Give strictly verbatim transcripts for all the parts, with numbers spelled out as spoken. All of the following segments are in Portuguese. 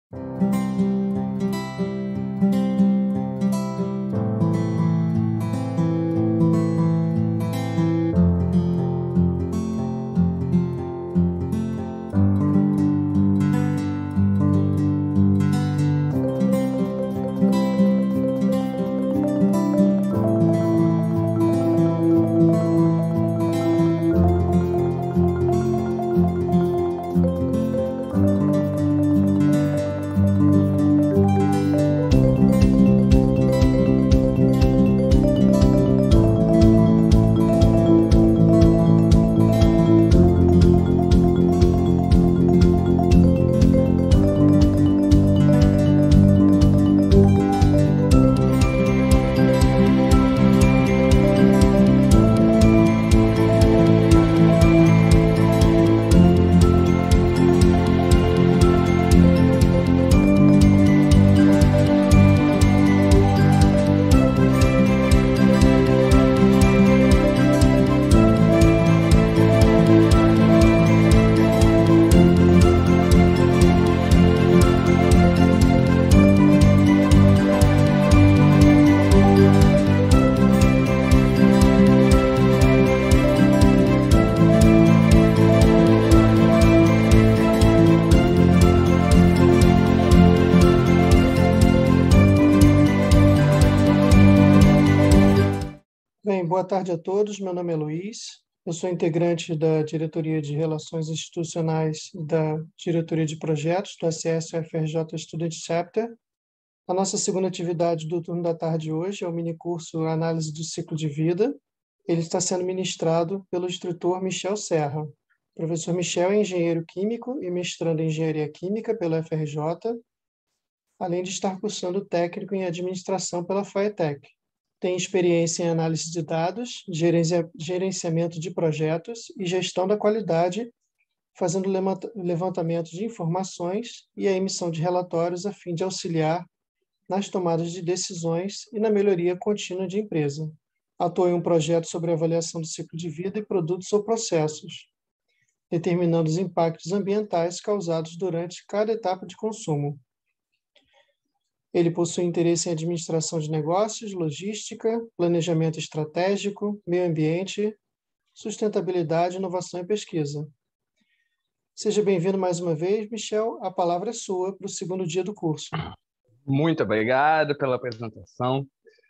Bem, boa tarde a todos. Meu nome é Luiz. Eu sou integrante da Diretoria de Relações Institucionais e da Diretoria de Projetos do A C S U F R J Student Chapter. A nossa segunda atividade do turno da tarde hoje é o minicurso Análise do Ciclo de Vida. Ele está sendo ministrado pelo instrutor Michel Serra. O professor Michel é engenheiro químico e mestrando em Engenharia Química pela U F R J, além de estar cursando técnico em Administração pela FAETEC. Tem experiência em análise de dados, gerenciamento de projetos e gestão da qualidade, fazendo levantamento de informações e a emissão de relatórios a fim de auxiliar nas tomadas de decisões e na melhoria contínua de empresa. Atuou em um projeto sobre avaliação do ciclo de vida e produtos ou processos, determinando os impactos ambientais causados durante cada etapa de consumo. Ele possui interesse em administração de negócios, logística, planejamento estratégico, meio ambiente, sustentabilidade, inovação e pesquisa. Seja bem-vindo mais uma vez, Michel. A palavra é sua para o segundo dia do curso. Muito obrigado pela apresentação.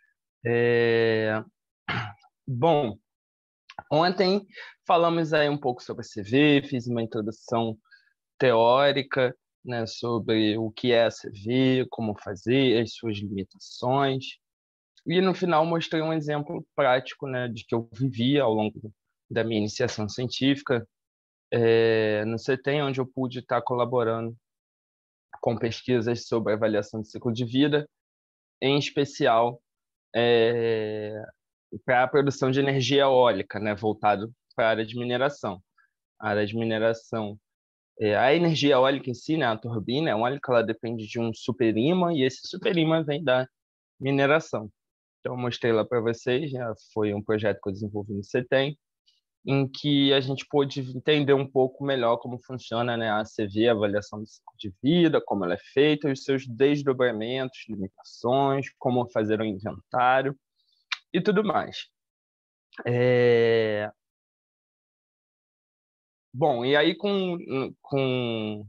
É... Bom, ontem falamos aí um pouco sobre a C V, fiz uma introdução teórica, né, sobre o que é a C V, como fazer, as suas limitações. E no final mostrei um exemplo prático, né, de que eu vivi ao longo da minha iniciação científica é, no CETEM, onde eu pude estar colaborando com pesquisas sobre avaliação do ciclo de vida, em especial é, para a produção de energia eólica, né, voltado para a área de mineração. A área de mineração É, a energia eólica em si, né, a turbina eólica, ela depende de um superimã e esse superimã vem da mineração. Então, eu mostrei lá para vocês, né, foi um projeto que eu desenvolvi no CETEM, em que a gente pôde entender um pouco melhor como funciona, né, a C V, a avaliação do ciclo de vida, como ela é feita, os seus desdobramentos, limitações, como fazer o inventário e tudo mais. É... Bom, e aí com, com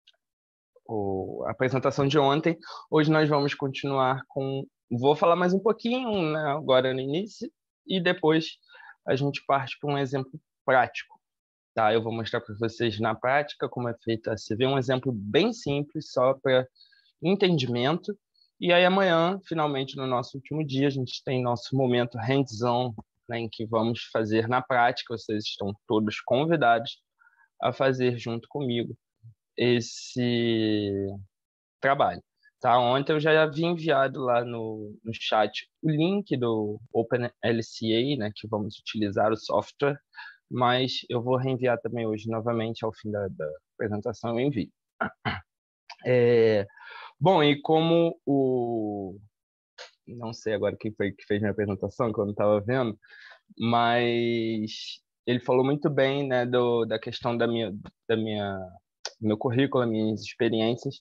a apresentação de ontem, hoje nós vamos continuar com... Vou falar mais um pouquinho, né, agora no início, e depois a gente parte para um exemplo prático. Tá? Eu vou mostrar para vocês na prática como é feita a C V, um exemplo bem simples, só para entendimento. E aí amanhã, finalmente, no nosso último dia, a gente tem nosso momento hands-on, né, em que vamos fazer na prática. Vocês estão todos convidados a fazer junto comigo esse trabalho. Tá? Ontem eu já havia enviado lá no, no chat o link do OpenLCA, né, que vamos utilizar o software, mas eu vou reenviar também hoje novamente ao fim da, da apresentação, eu envio. É, bom, e como o... Não sei agora quem foi que fez minha apresentação, que eu não estava vendo, mas ele falou muito bem, né, do, da questão da minha, da minha, do meu currículo, minhas experiências,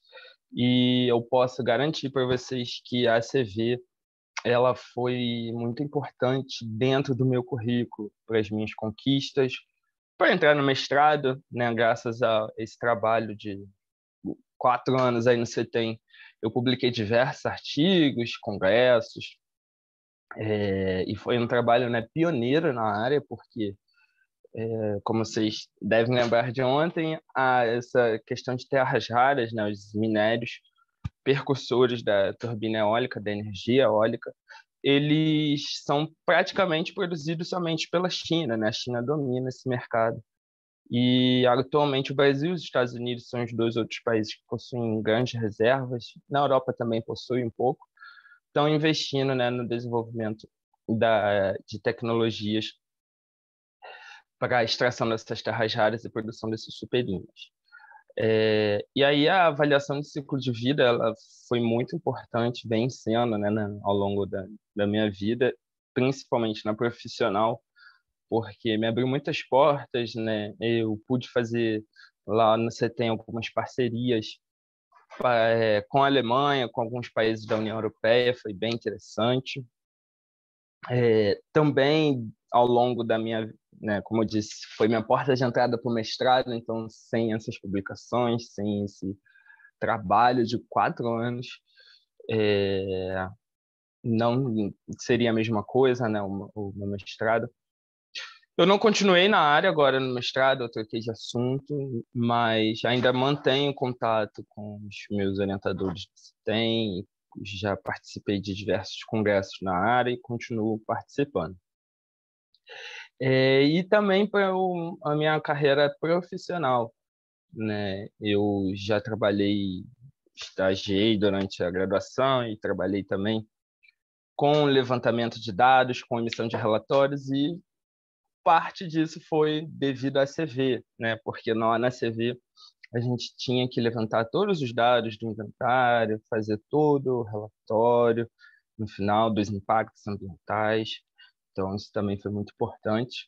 e eu posso garantir para vocês que a A C V ela foi muito importante dentro do meu currículo, para as minhas conquistas, para entrar no mestrado, né, graças a esse trabalho de quatro anos aí no CETEM, eu publiquei diversos artigos, congressos, é, e foi um trabalho, né, pioneiro na área, porque, é, como vocês devem lembrar de ontem, a, essa questão de terras raras, né, os minérios percussores da turbina eólica, da energia eólica, eles são praticamente produzidos somente pela China, né? A China domina esse mercado. E atualmente o Brasil e os Estados Unidos são os dois outros países que possuem grandes reservas. Na Europa também possui um pouco. Estão investindo, né, no desenvolvimento da, de tecnologias para a extração dessas terras raras e produção desses superíons. É, e aí a avaliação de ciclo de vida ela foi muito importante, vem sendo, né, na, ao longo da, da minha vida, principalmente na profissional, porque me abriu muitas portas, né? Eu pude fazer lá no CETEM algumas parcerias é, com a Alemanha, com alguns países da União Europeia, foi bem interessante. É, também ao longo da minha, né, como eu disse, foi minha porta de entrada para o mestrado, então sem essas publicações, sem esse trabalho de quatro anos, é, não seria a mesma coisa, né, o, o meu mestrado. Eu não continuei na área agora no mestrado, eu troquei de assunto, mas ainda mantenho contato com os meus orientadores do CETEM, já participei de diversos congressos na área e continuo participando. É, e também para a minha carreira profissional, né? Eu já trabalhei, estagiei durante a graduação e trabalhei também com levantamento de dados, com emissão de relatórios e parte disso foi devido à C V, né? Porque na, na C V a gente tinha que levantar todos os dados do inventário, fazer todo o relatório no final dos impactos ambientais. Então isso também foi muito importante.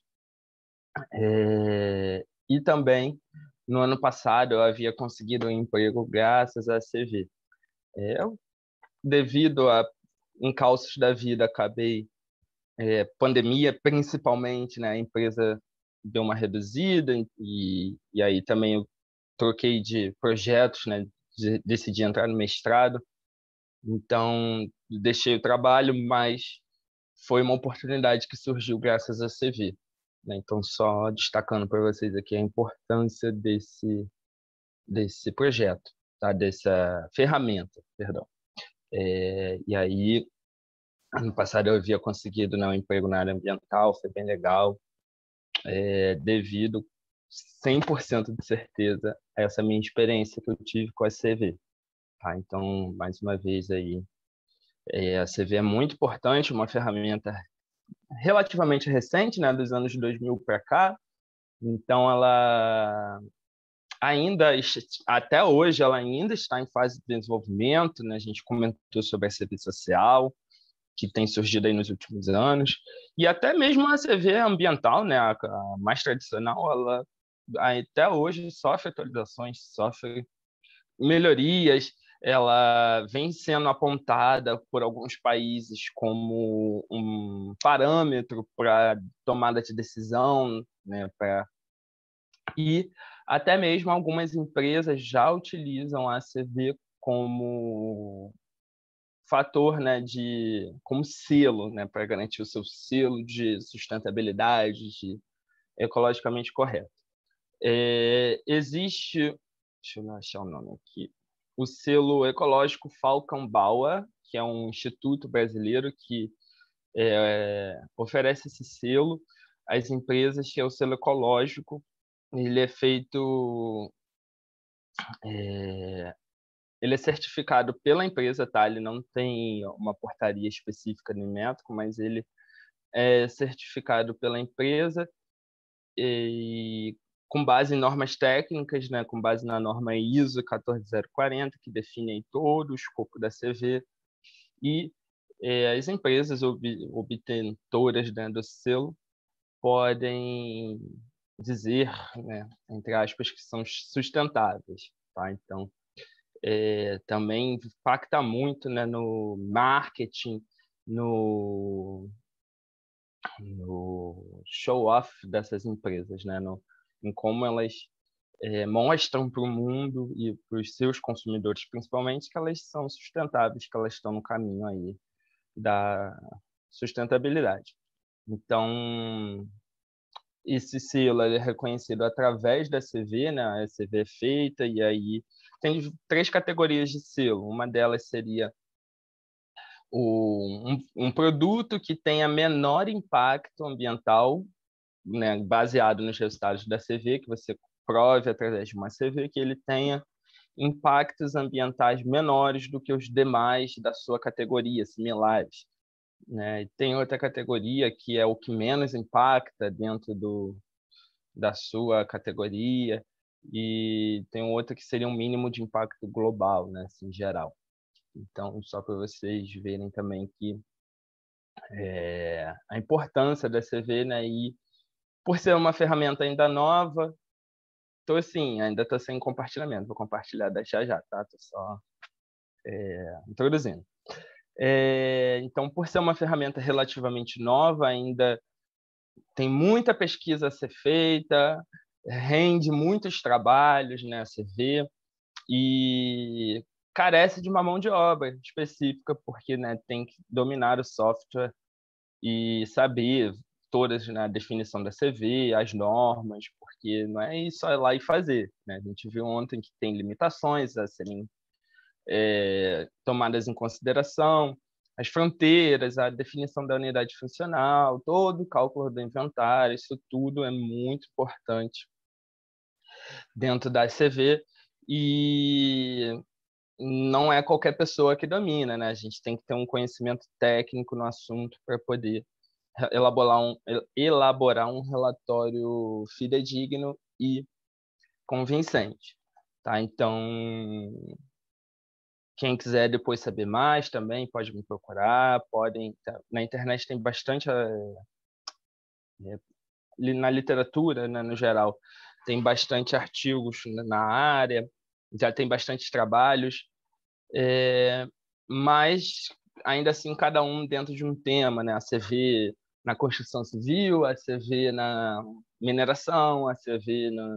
É, e também, no ano passado, eu havia conseguido um emprego graças à C V. É, eu, devido a encalços da vida, acabei, é, pandemia principalmente, né, a empresa deu uma reduzida e, e aí também eu troquei de projetos, né, de, decidi entrar no mestrado, então deixei o trabalho, mas foi uma oportunidade que surgiu graças à C V. Né? Então, só destacando para vocês aqui a importância desse, desse projeto, tá? Dessa ferramenta, perdão. É, e aí, ano passado eu havia conseguido, né, um emprego na área ambiental, foi bem legal, é, devido cem por cento de certeza a essa minha experiência que eu tive com a C V. Tá? Então, mais uma vez aí, é, a C V é muito importante, uma ferramenta relativamente recente, né, dos anos dois mil para cá. Então, ela ainda, até hoje, ela ainda está em fase de desenvolvimento, né? A gente comentou sobre a C V social, que tem surgido aí nos últimos anos, e até mesmo a C V ambiental, né? A, a mais tradicional, ela até hoje sofre atualizações, sofre melhorias, ela vem sendo apontada por alguns países como um parâmetro para tomada de decisão, né, pra... e até mesmo algumas empresas já utilizam a C V como fator, né, de como selo, né, para garantir o seu selo de sustentabilidade, de ecologicamente correto. É, existe, deixa eu achar o nome aqui, o selo ecológico Falcon Bauer, que é um instituto brasileiro que é, oferece esse selo às empresas, que é o selo ecológico. Ele é feito, é, ele é certificado pela empresa, tá? Ele não tem uma portaria específica no método, mas ele é certificado pela empresa e com base em normas técnicas, né, com base na norma ISO quatorze mil quarenta, que define todo o escopo da C V, e é, as empresas ob, obtentoras, né, do selo podem dizer, né, entre aspas, que são sustentáveis. Tá? Então, é, também impacta muito, né, no marketing, no, no show-off dessas empresas, né, no, em como elas é, mostram para o mundo e para os seus consumidores, principalmente, que elas são sustentáveis, que elas estão no caminho aí da sustentabilidade. Então, esse selo é reconhecido através da C V, né? A C V é feita e aí tem três categorias de selo. Uma delas seria o, um, um produto que tenha menor impacto ambiental, né? Baseado nos resultados da C V, que você prove através de uma C V que ele tenha impactos ambientais menores do que os demais da sua categoria, similares. Né? Tem outra categoria que é o que menos impacta dentro do, da sua categoria, e tem outra que seria um mínimo de impacto global, né, assim, geral. Então, só para vocês verem também que é, a importância da C V, né, e por ser uma ferramenta ainda nova, tô assim, ainda estou sem compartilhamento, vou compartilhar já já, tá? Tô só é, introduzindo. É, então, por ser uma ferramenta relativamente nova, ainda tem muita pesquisa a ser feita, rende muitos trabalhos, né, a C V, e carece de uma mão de obra específica, porque, né, tem que dominar o software e saber todas, né, a definição da C V, as normas, porque não é só ir lá e fazer. Né? A gente viu ontem que tem limitações a serem é, tomadas em consideração, as fronteiras, a definição da unidade funcional, todo o cálculo do inventário, isso tudo é muito importante dentro da C V e não é qualquer pessoa que domina, né? A gente tem que ter um conhecimento técnico no assunto para poder elaborar um, elaborar um relatório fidedigno e convincente. Tá? Então, quem quiser depois saber mais também pode me procurar, podem, na internet tem bastante é, na literatura, né, no geral, tem bastante artigos na área, já tem bastante trabalhos, é, mas ainda assim cada um dentro de um tema, né? A C V na construção civil, a C V na mineração, a C V na,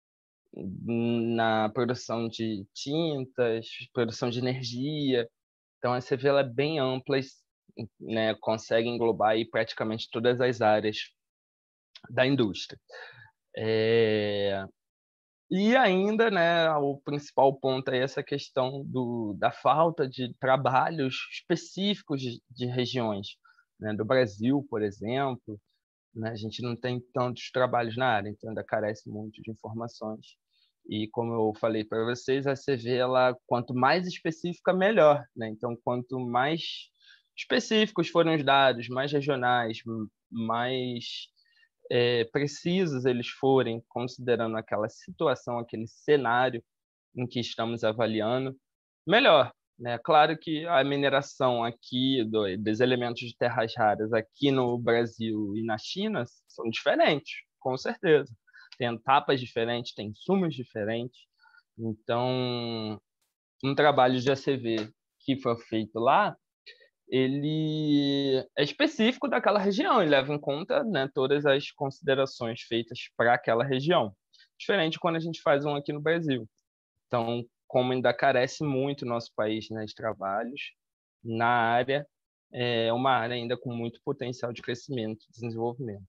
na produção de tintas, produção de energia. Então, a C V ela é bem ampla, né, consegue englobar aí praticamente todas as áreas da indústria. É... E ainda, né, o principal ponto é essa questão do, da falta de trabalhos específicos de, de regiões. Né? Do Brasil, por exemplo, né, a gente não tem tantos trabalhos na área, então ainda carece muito de informações. E como eu falei para vocês, a C V, ela, quanto mais específica, melhor. Né? Então, quanto mais específicos forem os dados, mais regionais, mais é, precisos eles forem, considerando aquela situação, aquele cenário em que estamos avaliando, melhor. Né? Claro que a mineração aqui do, dos elementos de terras raras aqui no Brasil e na China são diferentes, com certeza. Tem etapas diferentes, tem insumos diferentes. Então, um trabalho de A C V que foi feito lá, ele é específico daquela região, ele leva em conta, né, todas as considerações feitas para aquela região. Diferente quando a gente faz um aqui no Brasil. Então, como ainda carece muito o nosso país, né, de trabalhos na área, é uma área ainda com muito potencial de crescimento e desenvolvimento.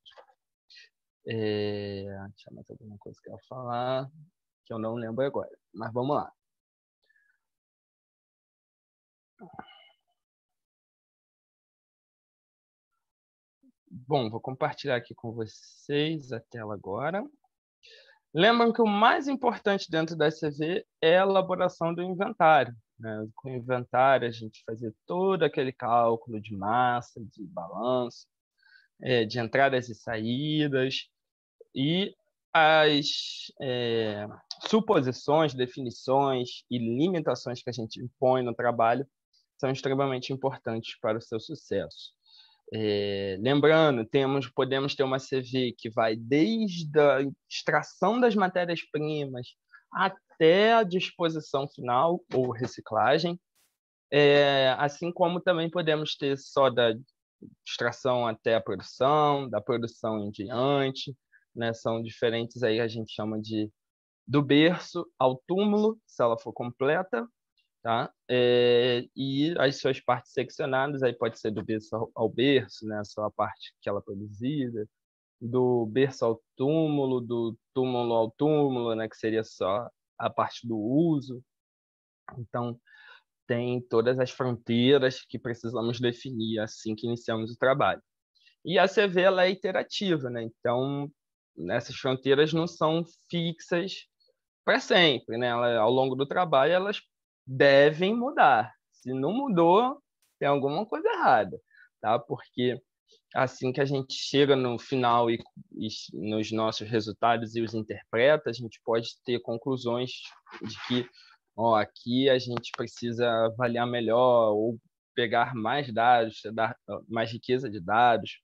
É... Deixa eu mais alguma coisa que eu ia falar, que eu não lembro agora, mas vamos lá. Bom, vou compartilhar aqui com vocês a tela agora. Lembram que o mais importante dentro da C V é a elaboração do inventário. Né? Com o inventário, a gente fazia todo aquele cálculo de massa, de balanço, é, de entradas e saídas, e as é, suposições, definições e limitações que a gente impõe no trabalho são extremamente importantes para o seu sucesso. É, lembrando, temos, podemos ter uma C V que vai desde a extração das matérias-primas até a disposição final ou reciclagem, é, assim como também podemos ter só da extração até a produção, da produção em diante, né? São diferentes aí, a gente chama de do berço ao túmulo, se ela for completa, tá? É, e as suas partes seccionadas, aí pode ser do berço ao, ao berço, né? Só a parte que ela é produzida, do berço ao túmulo, do túmulo ao túmulo, né? Que seria só a parte do uso. Então, tem todas as fronteiras que precisamos definir assim que iniciamos o trabalho. E a C V ela é iterativa, né? Então, essas fronteiras não são fixas para sempre, né? Ela, ao longo do trabalho, elas devem mudar. Se não mudou, tem alguma coisa errada, tá? Porque assim que a gente chega no final e, e nos nossos resultados e os interpreta, a gente pode ter conclusões de que, ó, aqui a gente precisa avaliar melhor ou pegar mais dados, dar mais riqueza de dados.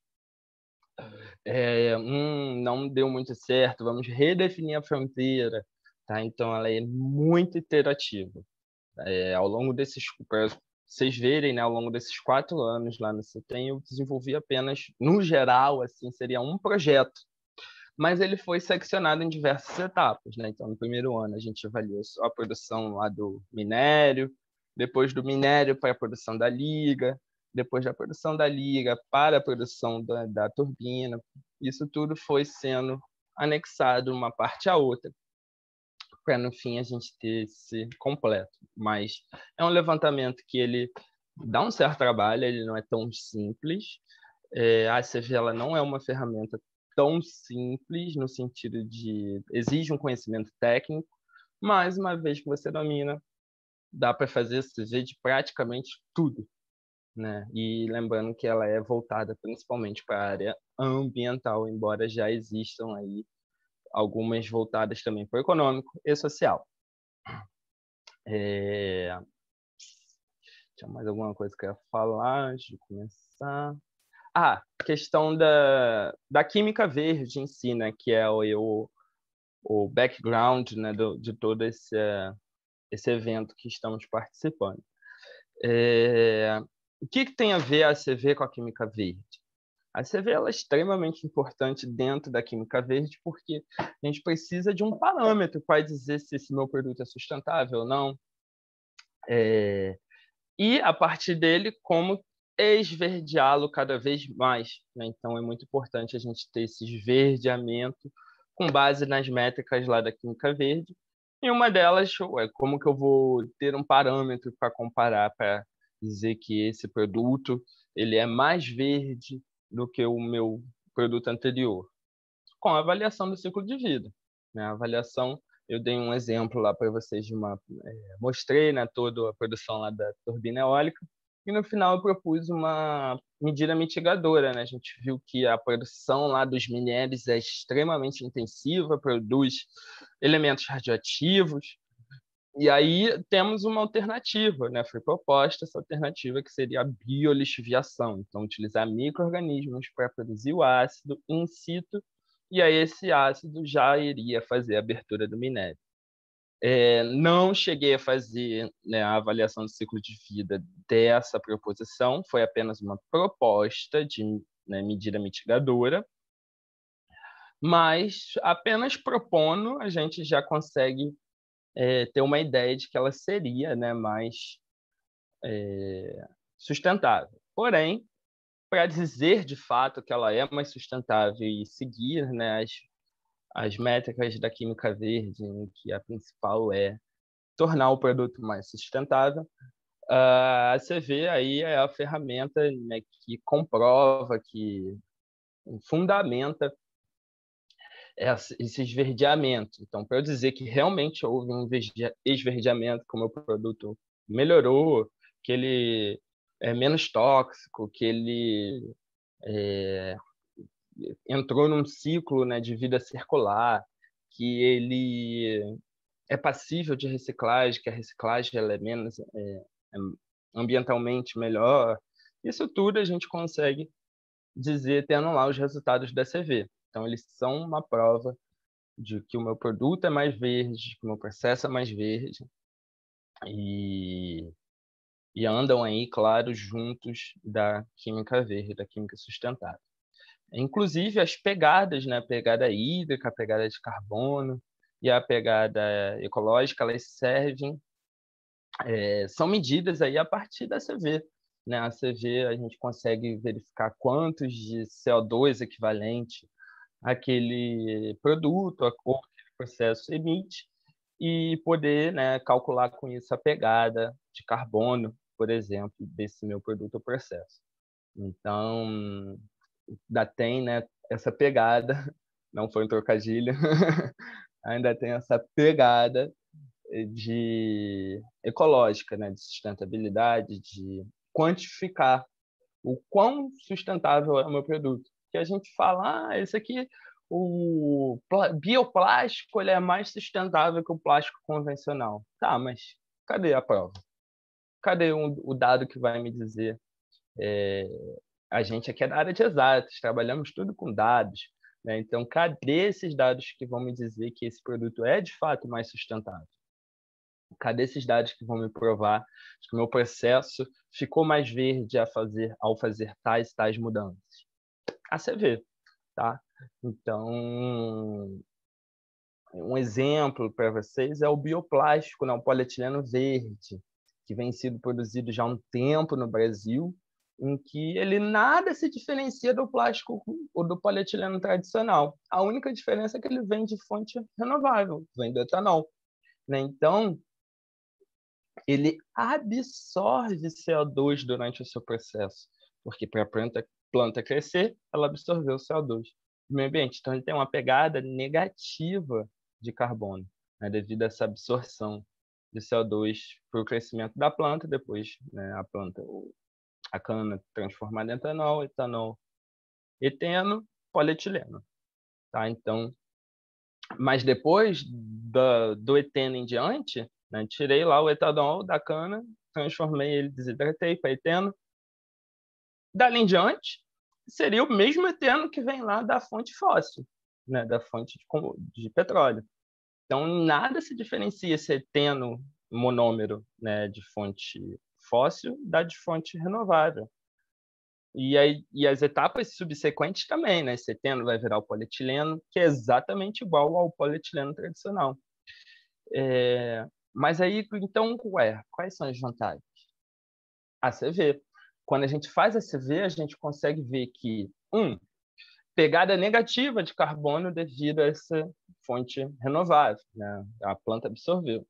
É, hum, não deu muito certo, vamos redefinir a fronteira, tá? Então, ela é muito iterativa. É, ao longo desses, para vocês verem, né, ao longo desses quatro anos lá no CETEM, eu desenvolvi apenas, no geral, assim, seria um projeto, mas ele foi seccionado em diversas etapas, né? Então, no primeiro ano, a gente avaliou só a produção lá do minério, depois do minério para a produção da liga, depois da produção da liga para a produção da, da turbina. Isso tudo foi sendo anexado uma parte à outra, para no fim a gente ter esse completo. Mas é um levantamento que ele dá um certo trabalho, ele não é tão simples. É, a C V ela não é uma ferramenta tão simples no sentido de exige um conhecimento técnico, mas uma vez que você domina, dá para fazer C V de praticamente tudo, né? E lembrando que ela é voltada principalmente para a área ambiental, embora já existam aí algumas voltadas também para o econômico e social. É... Tinha mais alguma coisa que eu ia falar antes de começar? Ah, questão da, da química verde em si, né? Que é o, o background, né, do, de todo esse, esse evento que estamos participando. É... O que, que tem a ver a C V com a química verde? A C V ela é extremamente importante dentro da química verde porque a gente precisa de um parâmetro para dizer se esse meu produto é sustentável ou não. É... E, a partir dele, como esverdeá-lo cada vez mais, né? Então, é muito importante a gente ter esse esverdeamento com base nas métricas lá da química verde. E uma delas é como que eu vou ter um parâmetro para comparar, para dizer que esse produto ele é mais verde do que o meu produto anterior, com a avaliação do ciclo de vida, né? A avaliação, eu dei um exemplo lá para vocês de uma, é, mostrei, né, toda a produção lá da turbina eólica e no final eu propus uma medida mitigadora, né? A gente viu que a produção lá dos minérios é extremamente intensiva, produz elementos radioativos. E aí temos uma alternativa, né? Foi proposta essa alternativa que seria a biolixiviação, então utilizar micro-organismos para produzir o ácido in situ, e aí esse ácido já iria fazer a abertura do minério. É, não cheguei a fazer, né, a avaliação do ciclo de vida dessa proposição, foi apenas uma proposta de, né, medida mitigadora, mas apenas propondo a gente já consegue é, ter uma ideia de que ela seria, né, mais é, sustentável. Porém, para dizer de fato que ela é mais sustentável e seguir, né, as, as métricas da química verde, em que a principal é tornar o produto mais sustentável, a C V aí é a ferramenta, né, que comprova, que fundamenta esse esverdeamento. Então, para eu dizer que realmente houve um esverdeamento, que o meu produto melhorou, que ele é menos tóxico, que ele é, entrou num ciclo, né, de vida circular, que ele é passível de reciclagem, que a reciclagem ela é menos é, é ambientalmente melhor. Isso tudo a gente consegue dizer tendo lá os resultados da C V. Então, eles são uma prova de que o meu produto é mais verde, que o meu processo é mais verde, e, e andam aí, claro, juntos da química verde, da química sustentável. Inclusive as pegadas, né? A pegada hídrica, a pegada de carbono e a pegada ecológica, elas servem, é, são medidas aí a partir da C V. Né? A C V a gente consegue verificar quantos de C O dois equivalente aquele produto, a cor que aquele processo emite, e poder, né, calcular com isso a pegada de carbono, por exemplo, desse meu produto ou processo. Então, ainda tem, né, essa pegada, não foi um trocadilho, ainda tem essa pegada de ecológica, né, de sustentabilidade, de quantificar o quão sustentável é o meu produto. Que a gente fala, ah, esse aqui, o bioplástico, ele é mais sustentável que o plástico convencional. Tá, mas cadê a prova? Cadê o dado que vai me dizer? É, a gente aqui é da área de exatas, trabalhamos tudo com dados. Né? Então, cadê esses dados que vão me dizer que esse produto é, de fato, mais sustentável? Cadê esses dados que vão me provar que o meu processo ficou mais verde a fazer, ao fazer tais tais mudanças? A C V, tá? Então, um exemplo para vocês é o bioplástico, né? O polietileno verde, que vem sendo produzido já há um tempo no Brasil, em que ele nada se diferencia do plástico ou do polietileno tradicional. A única diferença é que ele vem de fonte renovável, vem do etanol. Né? Então, ele absorve C O dois durante o seu processo, porque para a planta, planta crescer, ela absorveu o C O dois do meio ambiente. Então, ele tem uma pegada negativa de carbono, né, devido a essa absorção de C O dois para o crescimento da planta, depois, né, a planta, a cana transformada em etanol, etanol, eteno, polietileno. Tá? Então, mas depois do, do eteno em diante, né, tirei lá o etanol da cana, transformei ele, desidratei para eteno. Dali em diante, seria o mesmo eteno que vem lá da fonte fóssil, né, da fonte de, de petróleo. Então, nada se diferencia esse eteno monômero, né, de fonte fóssil da de fonte renovável. E, aí, e as etapas subsequentes também, né? Esse eteno vai virar o polietileno, que é exatamente igual ao polietileno tradicional. É, mas aí, então, ué, quais são as vantagens? A C V. Quando a gente faz a C V, a gente consegue ver que, um, pegada negativa de carbono devido a essa fonte renovável, né? A planta absorveu.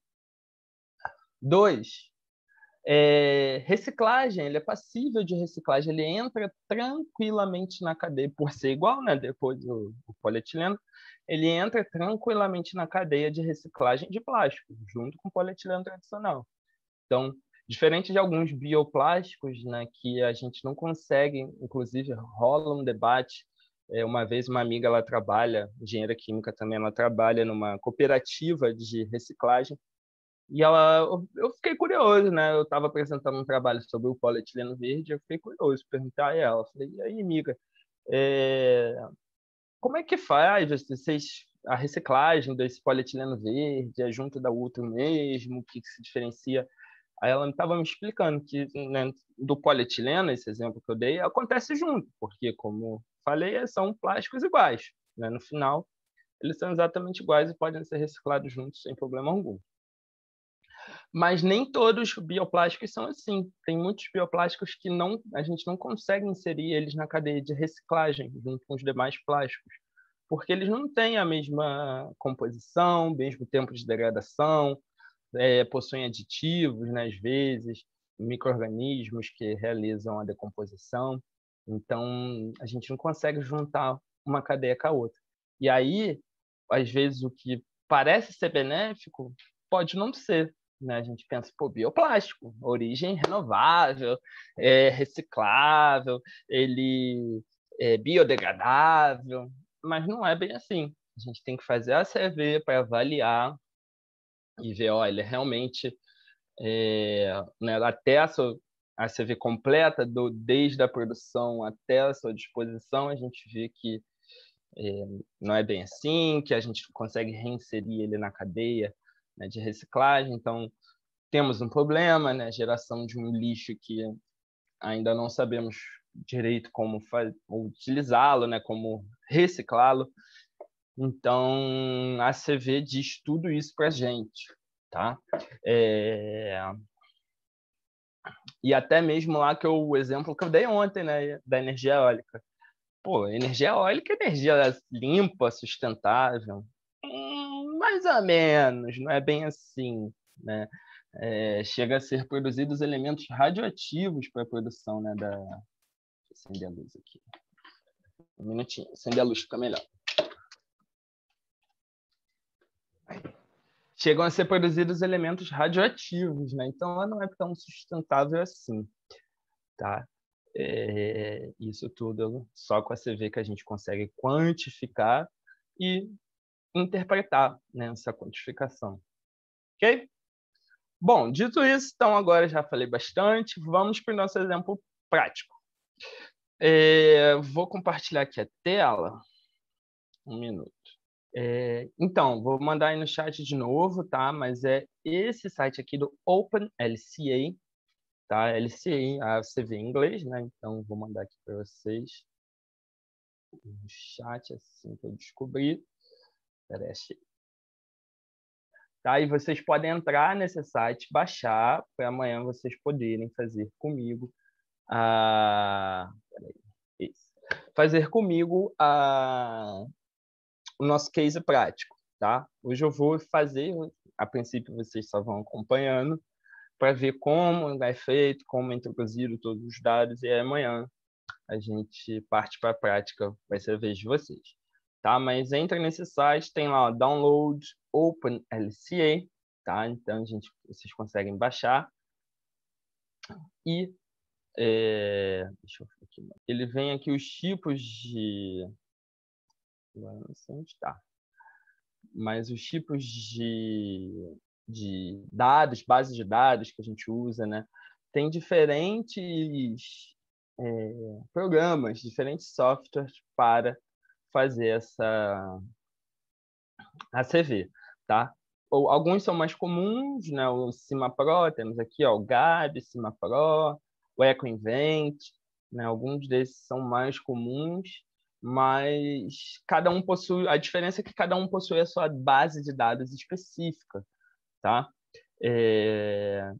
Dois, é, reciclagem, ele é passível de reciclagem, ele entra tranquilamente na cadeia, por ser igual, né? Depois do, do polietileno, ele entra tranquilamente na cadeia de reciclagem de plástico, junto com o polietileno tradicional. Então, diferente de alguns bioplásticos, né, que a gente não consegue, inclusive rola um debate. É, uma vez uma amiga, ela trabalha, engenheira química também, ela trabalha numa cooperativa de reciclagem, e ela, eu fiquei curioso, né? Eu estava apresentando um trabalho sobre o polietileno verde, eu fiquei curioso, perguntar a ela, falei, e aí, amiga, é... como é que faz vocês, a reciclagem desse polietileno verde, é junto da outro mesmo, o que, que se diferencia? Aí ela estava me explicando que, né, do polietileno, esse exemplo que eu dei, acontece junto, porque, como falei, são plásticos iguais, né? No final, eles são exatamente iguais e podem ser reciclados juntos sem problema algum. Mas nem todos os bioplásticos são assim. Tem muitos bioplásticos que não, a gente não consegue inserir eles na cadeia de reciclagem, junto com os demais plásticos, porque eles não têm a mesma composição, mesmo tempo de degradação, é, possuem aditivos, né, às vezes, micro-organismos que realizam a decomposição. Então, a gente não consegue juntar uma cadeia com a outra. E aí, às vezes, o que parece ser benéfico pode não ser. Né? A gente pensa, pô, bioplástico, origem renovável, é reciclável, ele é biodegradável, mas não é bem assim. A gente tem que fazer a C V para avaliar e ver, olha, realmente, é, né, até a, sua, a C V completa, do, desde a produção até a sua disposição, a gente vê que é, não é bem assim, que a gente consegue reinserir ele na cadeia, né, de reciclagem. Então, temos um problema, né, geração de um lixo que ainda não sabemos direito como utilizá-lo, né, como reciclá-lo. Então, a C V diz tudo isso para a gente, tá? É... E até mesmo lá que eu, o exemplo que eu dei ontem, né, da energia eólica. Pô, energia eólica é energia limpa, sustentável. Hum, mais ou menos, não é bem assim, né? É, chega a ser produzidos elementos radioativos para a produção, né, da... Deixa eu acender a luz aqui. Um minutinho, acender a luz fica melhor. Chegam a ser produzidos elementos radioativos, né? Então ela não é tão sustentável assim, tá? É, isso tudo só com a C V que a gente consegue quantificar e interpretar, né, essa quantificação. Ok? Bom, dito isso, então agora já falei bastante, vamos para o nosso exemplo prático. É, vou compartilhar aqui a tela. Um minuto. É, então, vou mandar aí no chat de novo, tá? Mas é esse site aqui do OpenLCA, tá? L C A, a C V em inglês, né? Então, vou mandar aqui para vocês no chat, assim que eu descobrir. Peraí, achei. Tá? E vocês podem entrar nesse site, baixar, para amanhã vocês poderem fazer comigo a... Peraí, isso. Fazer comigo a... o nosso case prático, tá? Hoje eu vou fazer, a princípio vocês só vão acompanhando, para ver como é feito, como é introduzido todos os dados, e aí amanhã a gente parte para a prática, vai ser a vez de vocês. Tá? Mas entra nesse site, tem lá, ó, Download OpenLCA, tá? Então a gente, vocês conseguem baixar. E é, deixa eu ver aqui. Ele vem aqui os tipos de... Agora não sei onde está. Mas os tipos de, de dados, bases de dados que a gente usa, né? Tem diferentes é, programas, diferentes softwares para fazer essa a C V, tá? Ou, alguns são mais comuns, né? O CIMAPRO, temos aqui ó, o Gabi, CIMAPRO, o EcoInvent, né? Alguns desses são mais comuns, mas cada um possui, a diferença é que cada um possui a sua base de dados específica, tá? É...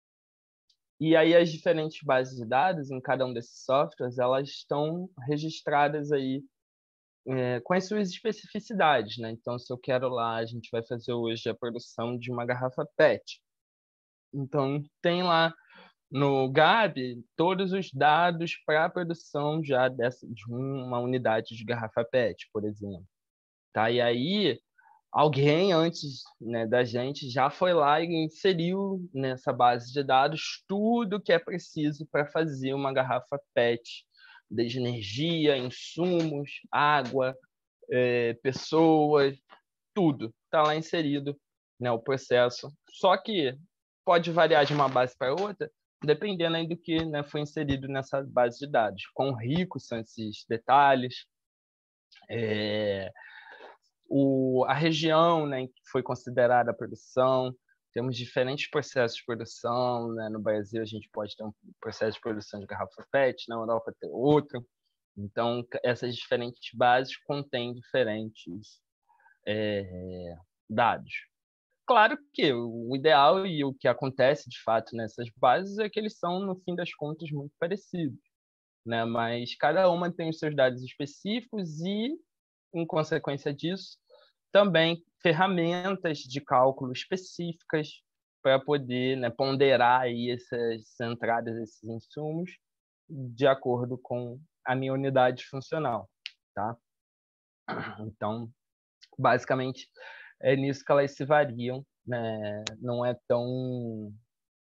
E aí as diferentes bases de dados em cada um desses softwares, elas estão registradas aí é, com as suas especificidades, né? Então, se eu quero lá, a gente vai fazer hoje a produção de uma garrafa PET. Então, tem lá no Gabi todos os dados para a produção já dessa, de uma unidade de garrafa PET, por exemplo. Tá? E aí, alguém antes, né, da gente já foi lá e inseriu nessa base de dados tudo que é preciso para fazer uma garrafa PET, desde energia, insumos, água, é, pessoas, tudo está lá inserido, né, o processo. Só que pode variar de uma base para outra, dependendo aí do que, né, foi inserido nessa base de dados. Quão ricos são esses detalhes, é, o, a região, né, que foi considerada a produção. Temos diferentes processos de produção, né? No Brasil, a gente pode ter um processo de produção de garrafa PET, na Europa tem outro. Então, essas diferentes bases contêm diferentes é, dados. Claro que o ideal e o que acontece, de fato, nessas bases é que eles são, no fim das contas, muito parecidos, né? Mas cada uma tem os seus dados específicos e, em consequência disso, também ferramentas de cálculo específicas para poder, né, ponderar aí essas entradas, esses insumos, de acordo com a minha unidade funcional, tá? Então, basicamente, é nisso que elas se variam, né? Não é tão...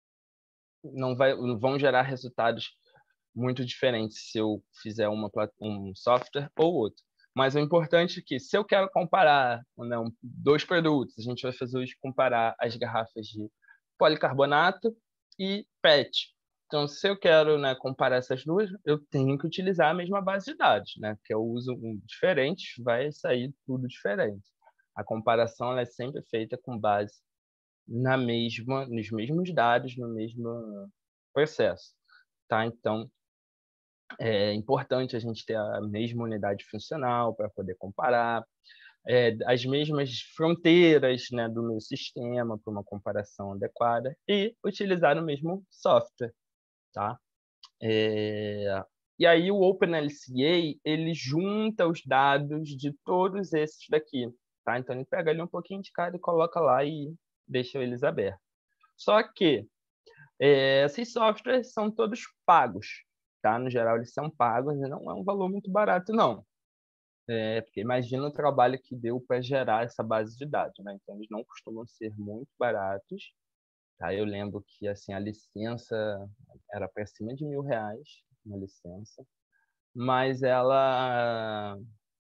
não vai, não vão gerar resultados muito diferentes se eu fizer uma, um software ou outro. Mas o importante é que, se eu quero comparar, né, dois produtos, a gente vai fazer hoje comparar as garrafas de policarbonato e PET. Então, se eu quero, né, comparar essas duas, eu tenho que utilizar a mesma base de dados, né? Porque eu uso um diferente, vai sair tudo diferente. A comparação ela é sempre feita com base na mesma, nos mesmos dados, no mesmo processo, tá? Então, é importante a gente ter a mesma unidade funcional para poder comparar, é, as mesmas fronteiras, né, do meu sistema para uma comparação adequada e utilizar o mesmo software, tá? É, e aí o OpenLCA, ele junta os dados de todos esses daqui, tá? Então ele pega ali um pouquinho de cada e coloca lá e deixa eles abertos. Só que é, esses softwares são todos pagos, tá? No geral eles são pagos e não é um valor muito barato, não. É, porque imagina o trabalho que deu para gerar essa base de dados, né? Então eles não costumam ser muito baratos, tá? Eu lembro que assim a licença era para cima de mil reais, uma licença, mas ela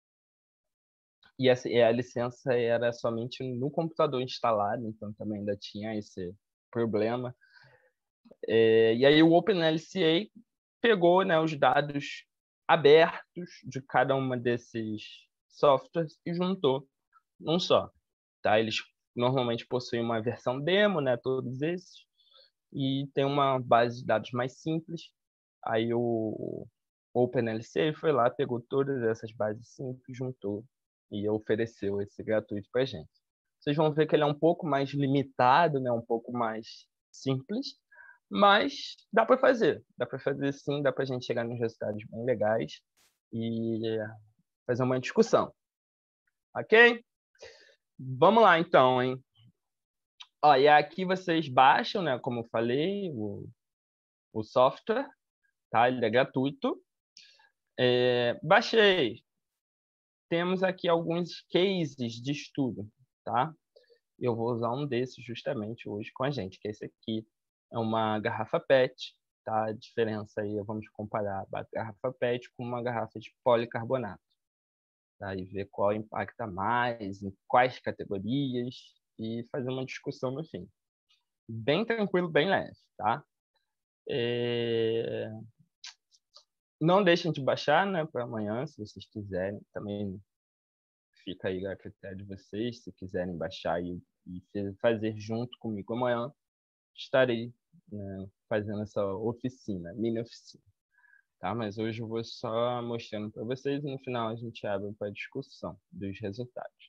e essa e a licença era somente no computador instalado, então também ainda tinha esse problema. É, e aí o OpenLCA pegou, né, os dados abertos de cada uma desses softwares e juntou num só, tá? Eles normalmente possuem uma versão demo, né, todos esses, e tem uma base de dados mais simples. Aí o OpenLCA foi lá, pegou todas essas bases simples, juntou e ofereceu esse gratuito para a gente. Vocês vão ver que ele é um pouco mais limitado, né, um pouco mais simples, mas dá para fazer. Dá para fazer sim, dá para a gente chegar nos resultados bem legais e fazer uma discussão. Ok? Vamos lá então, hein? Ó, e aqui vocês baixam, né, como eu falei, o, o software, tá? Ele é gratuito. É, baixei. Temos aqui alguns cases de estudo, tá? Eu vou usar um desses justamente hoje com a gente, que esse aqui é uma garrafa P E T, tá? A diferença aí, vamos comparar a garrafa P E T com uma garrafa de policarbonato, tá? E ver qual impacta mais, em quais categorias, e fazer uma discussão no fim. Bem tranquilo, bem leve, tá? É... Não deixem de baixar, né, para amanhã, se vocês quiserem. Também fica aí a critério de vocês, se quiserem baixar e, e fazer junto comigo amanhã, estarei, né, fazendo essa oficina, mini oficina. Tá? Mas hoje eu vou só mostrando para vocês e no final a gente abre para a discussão dos resultados.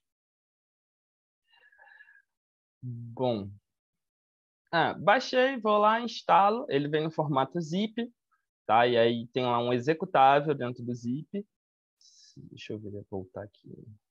Bom, ah, baixei, vou lá, instalo, ele vem no formato zip, tá? E aí tem lá um executável dentro do zip. Deixa eu ver, voltar aqui.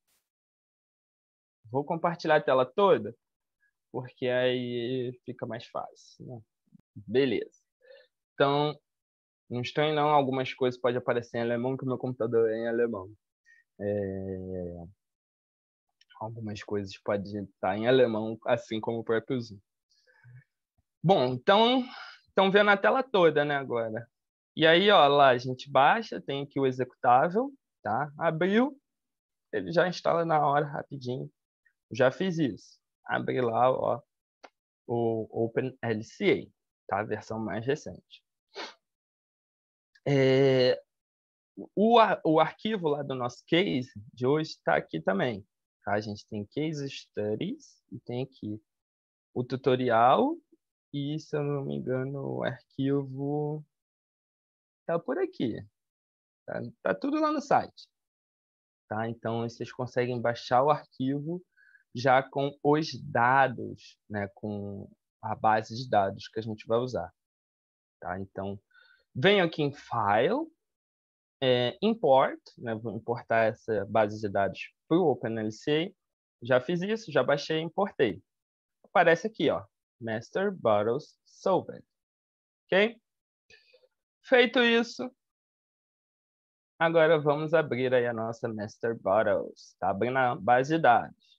Vou compartilhar a tela toda, porque aí fica mais fácil, né? Beleza. Então, não estranho não, algumas coisas podem aparecer em alemão, que o meu computador é em alemão. É... Algumas coisas podem estar em alemão, assim como o próprio Zoom. Bom, então, estão vendo a tela toda, né, agora. E aí, ó, lá a gente baixa, tem aqui o executável, tá? Abriu, ele já instala na hora, rapidinho. Já fiz isso. Abri lá, ó, o OpenLCA, tá? A versão mais recente. É, o, o arquivo lá do nosso case de hoje está aqui também. Tá? A gente tem Case Studies e tem aqui o tutorial e, se eu não me engano, o arquivo está por aqui. Tá? Tá tudo lá no site. Tá? Então, vocês conseguem baixar o arquivo já com os dados, né? Com a base de dados que a gente vai usar. Tá? Então, venho aqui em File, é, Import, né? Vou importar essa base de dados para o OpenLCA. Já fiz isso, já baixei e importei. Aparece aqui, ó, Master Bottles Solvent. Ok? Feito isso, agora vamos abrir aí a nossa Master Bottles. Tá abrindo a base de dados.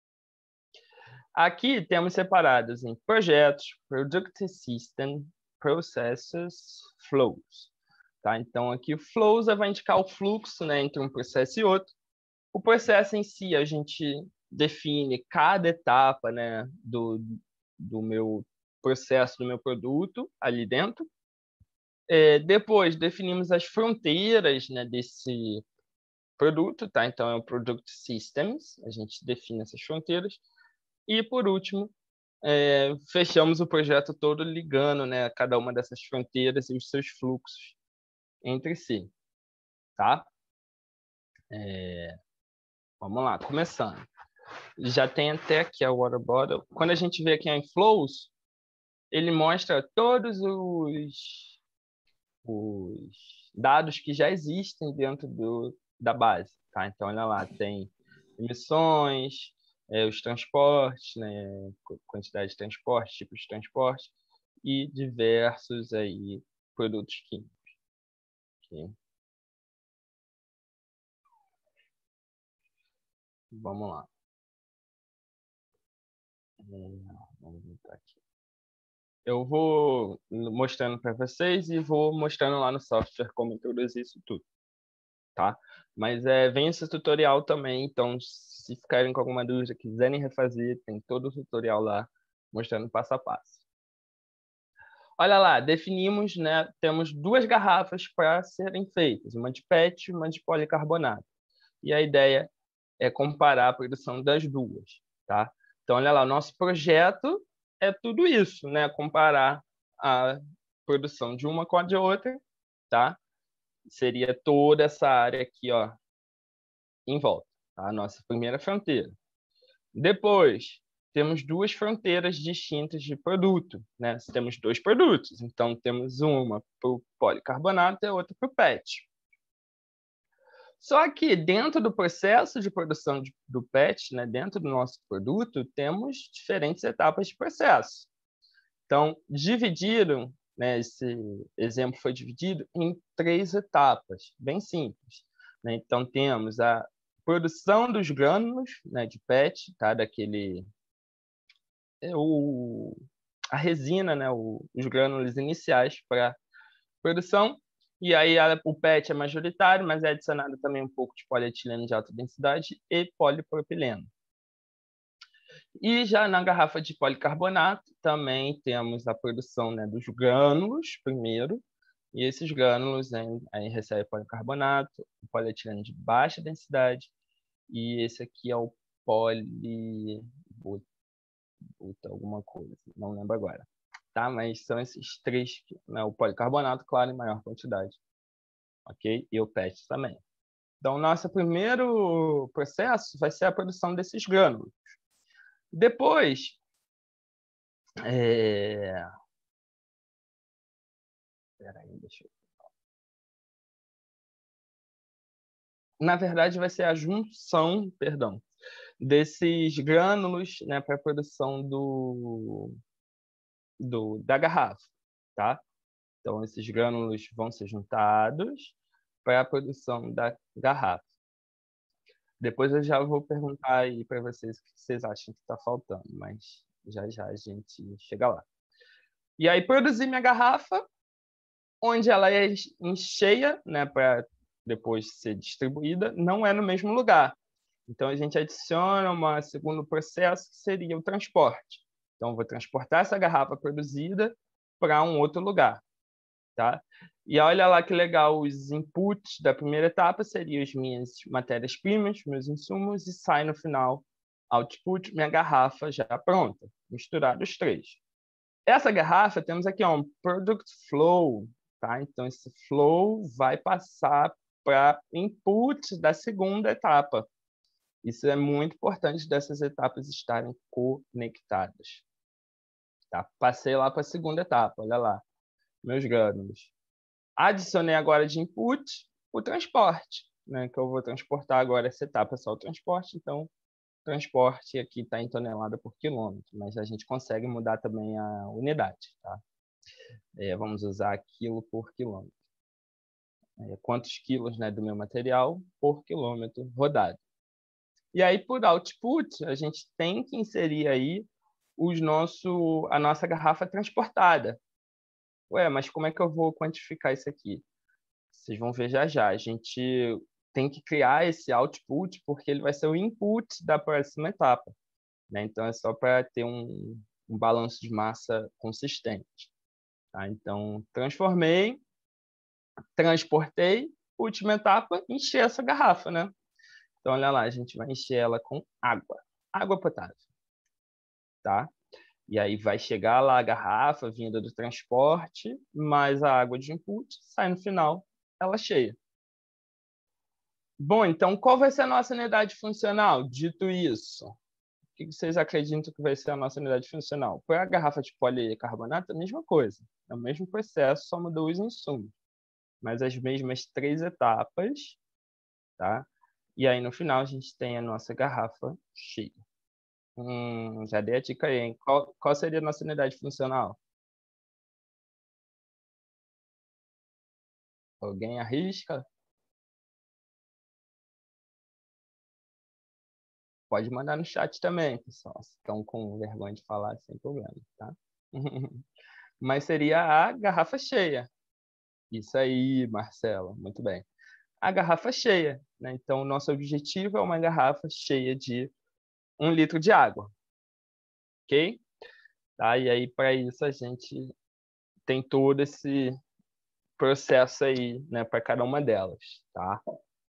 Aqui temos separados em projetos, Product System, Processes, Flows. Tá? Então, aqui o Flows vai indicar o fluxo, né, entre um processo e outro. O processo em si, a gente define cada etapa, né, do, do meu processo, do meu produto ali dentro. É, depois, definimos as fronteiras, né, desse produto, tá? Então, é o Product Systems, a gente define essas fronteiras. E, por último, é, fechamos o projeto todo ligando, né, cada uma dessas fronteiras e os seus fluxos entre si, tá? É, vamos lá, começando. Já tem até aqui a water bottle. Quando a gente vê aqui em flows, ele mostra todos os, os dados que já existem dentro do, da base, tá? Então, olha lá, tem emissões, é, os transportes, né, quantidade de transporte, tipos de transporte e diversos aí produtos químicos. Okay? Vamos lá. Vamos botar aqui. Eu vou mostrando para vocês e vou mostrando lá no software como introduzir isso tudo, tá? Mas é, vem esse tutorial também, então se ficarem com alguma dúvida, quiserem refazer, tem todo o tutorial lá mostrando passo a passo. Olha lá, definimos, né? Temos duas garrafas para serem feitas, uma de P E T e uma de policarbonato. E a ideia é comparar a produção das duas, tá? Então, olha lá, o nosso projeto é tudo isso, né? Comparar a produção de uma com a de outra, tá? Seria toda essa área aqui, ó, em volta, tá? A nossa primeira fronteira. Depois, temos duas fronteiras distintas de produto, né? Temos dois produtos, então temos uma para o policarbonato e a outra para o P E T. Só que dentro do processo de produção de, do P E T, né, dentro do nosso produto, temos diferentes etapas de processo. Então, dividiram, né, esse exemplo foi dividido em três etapas, bem simples, né? Então, temos a produção dos grânulos, né, de P E T, tá, daquele é o, a resina, né, o, os grânulos iniciais para produção. E aí a, o P E T é majoritário, mas é adicionado também um pouco de polietileno de alta densidade e polipropileno. E já na garrafa de policarbonato também temos a produção, né, dos grânulos primeiro, e esses grânulos, né, aí recebe policarbonato, o polietileno de baixa densidade, e esse aqui é o poli... alguma coisa, não lembro agora. Tá? Mas são esses três, né? O policarbonato, claro, em maior quantidade. Ok? E o P E T também. Então, nosso primeiro processo vai ser a produção desses grânulos. Depois, é... Peraí, deixa eu... Na verdade, vai ser a junção, perdão, desses grânulos, né, para a produção do, do, da garrafa, tá? Então, esses grânulos vão ser juntados para a produção da garrafa. Depois eu já vou perguntar aí para vocês o que vocês acham que está faltando, mas já já a gente chega lá. E aí produzir minha garrafa, onde ela é cheia, né, para depois ser distribuída, não é no mesmo lugar. Então a gente adiciona um segundo processo que seria o transporte. Então eu vou transportar essa garrafa produzida para um outro lugar, tá? E olha lá que legal, os inputs da primeira etapa seriam as minhas matérias-primas, meus insumos, e sai no final, output, minha garrafa já pronta, misturar os três. Essa garrafa, temos aqui ó, um product flow, tá? Então, esse flow vai passar para input da segunda etapa. Isso é muito importante dessas etapas estarem conectadas. Tá? Passei lá para a segunda etapa, olha lá, meus grânulos. Adicionei agora de input o transporte, né? Que eu vou transportar agora essa etapa, só o transporte. Então, transporte aqui está em tonelada por quilômetro, mas a gente consegue mudar também a unidade, tá? É, vamos usar quilo por quilômetro. É, quantos quilos, né, do meu material por quilômetro rodado. E aí, por output, a gente tem que inserir aí os nosso, a nossa garrafa transportada. Ué, mas como é que eu vou quantificar isso aqui? Vocês vão ver já já. A gente tem que criar esse output porque ele vai ser o input da próxima etapa, né? Então, é só para ter um, um balanço de massa consistente. Tá? Então, transformei, transportei, última etapa, encher essa garrafa, né? Então, olha lá, a gente vai encher ela com água, água potável, tá? E aí vai chegar lá a garrafa vinda do transporte, mais a água de input, sai no final, ela cheia. Bom, então qual vai ser a nossa unidade funcional? Dito isso, o que vocês acreditam que vai ser a nossa unidade funcional? Para a garrafa de policarbonato, a mesma coisa. É o mesmo processo, só mudou os insumos. Mas as mesmas três etapas, tá? E aí, no final, a gente tem a nossa garrafa cheia. Hum, já dei a dica aí, hein? Qual, qual seria a nossa unidade funcional? Alguém arrisca? Pode mandar no chat também, pessoal. Se estão com vergonha de falar, sem problema, tá? Mas seria a garrafa cheia. Isso aí, Marcelo, muito bem. A garrafa cheia, né? Então, o nosso objetivo é uma garrafa cheia de um litro de água, ok? Tá? E aí, para isso, a gente tem todo esse processo aí, né, para cada uma delas, tá?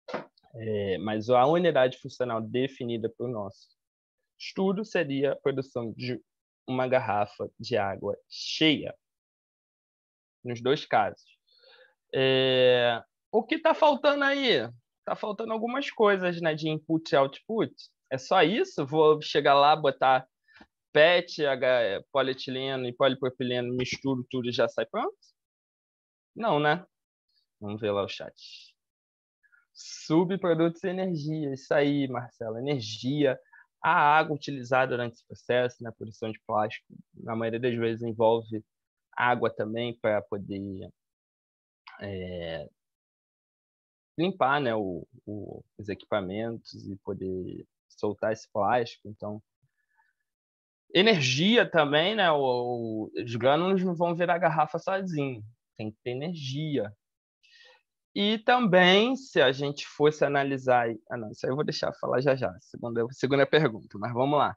É, mas a unidade funcional definida para o nosso estudo seria a produção de uma garrafa de água cheia, nos dois casos. É, o que está faltando aí? Está faltando algumas coisas, né, de input e output. É só isso? Vou chegar lá, botar P E T, polietileno e polipropileno, misturo tudo e já sai pronto? Não, né? Vamos ver lá o chat. Subprodutos e energia. Isso aí, Marcelo. Energia. A água utilizada durante esse processo, na produção de plástico, na maioria das vezes envolve água também para poder é, limpar, né, o, o, os equipamentos e poder soltar esse plástico. Então, energia também, né? O, os grânulos não vão virar garrafa sozinho. Tem que ter energia. E também, se a gente fosse analisar... Ah, não, isso aí eu vou deixar falar já já, segunda, segunda pergunta, mas vamos lá.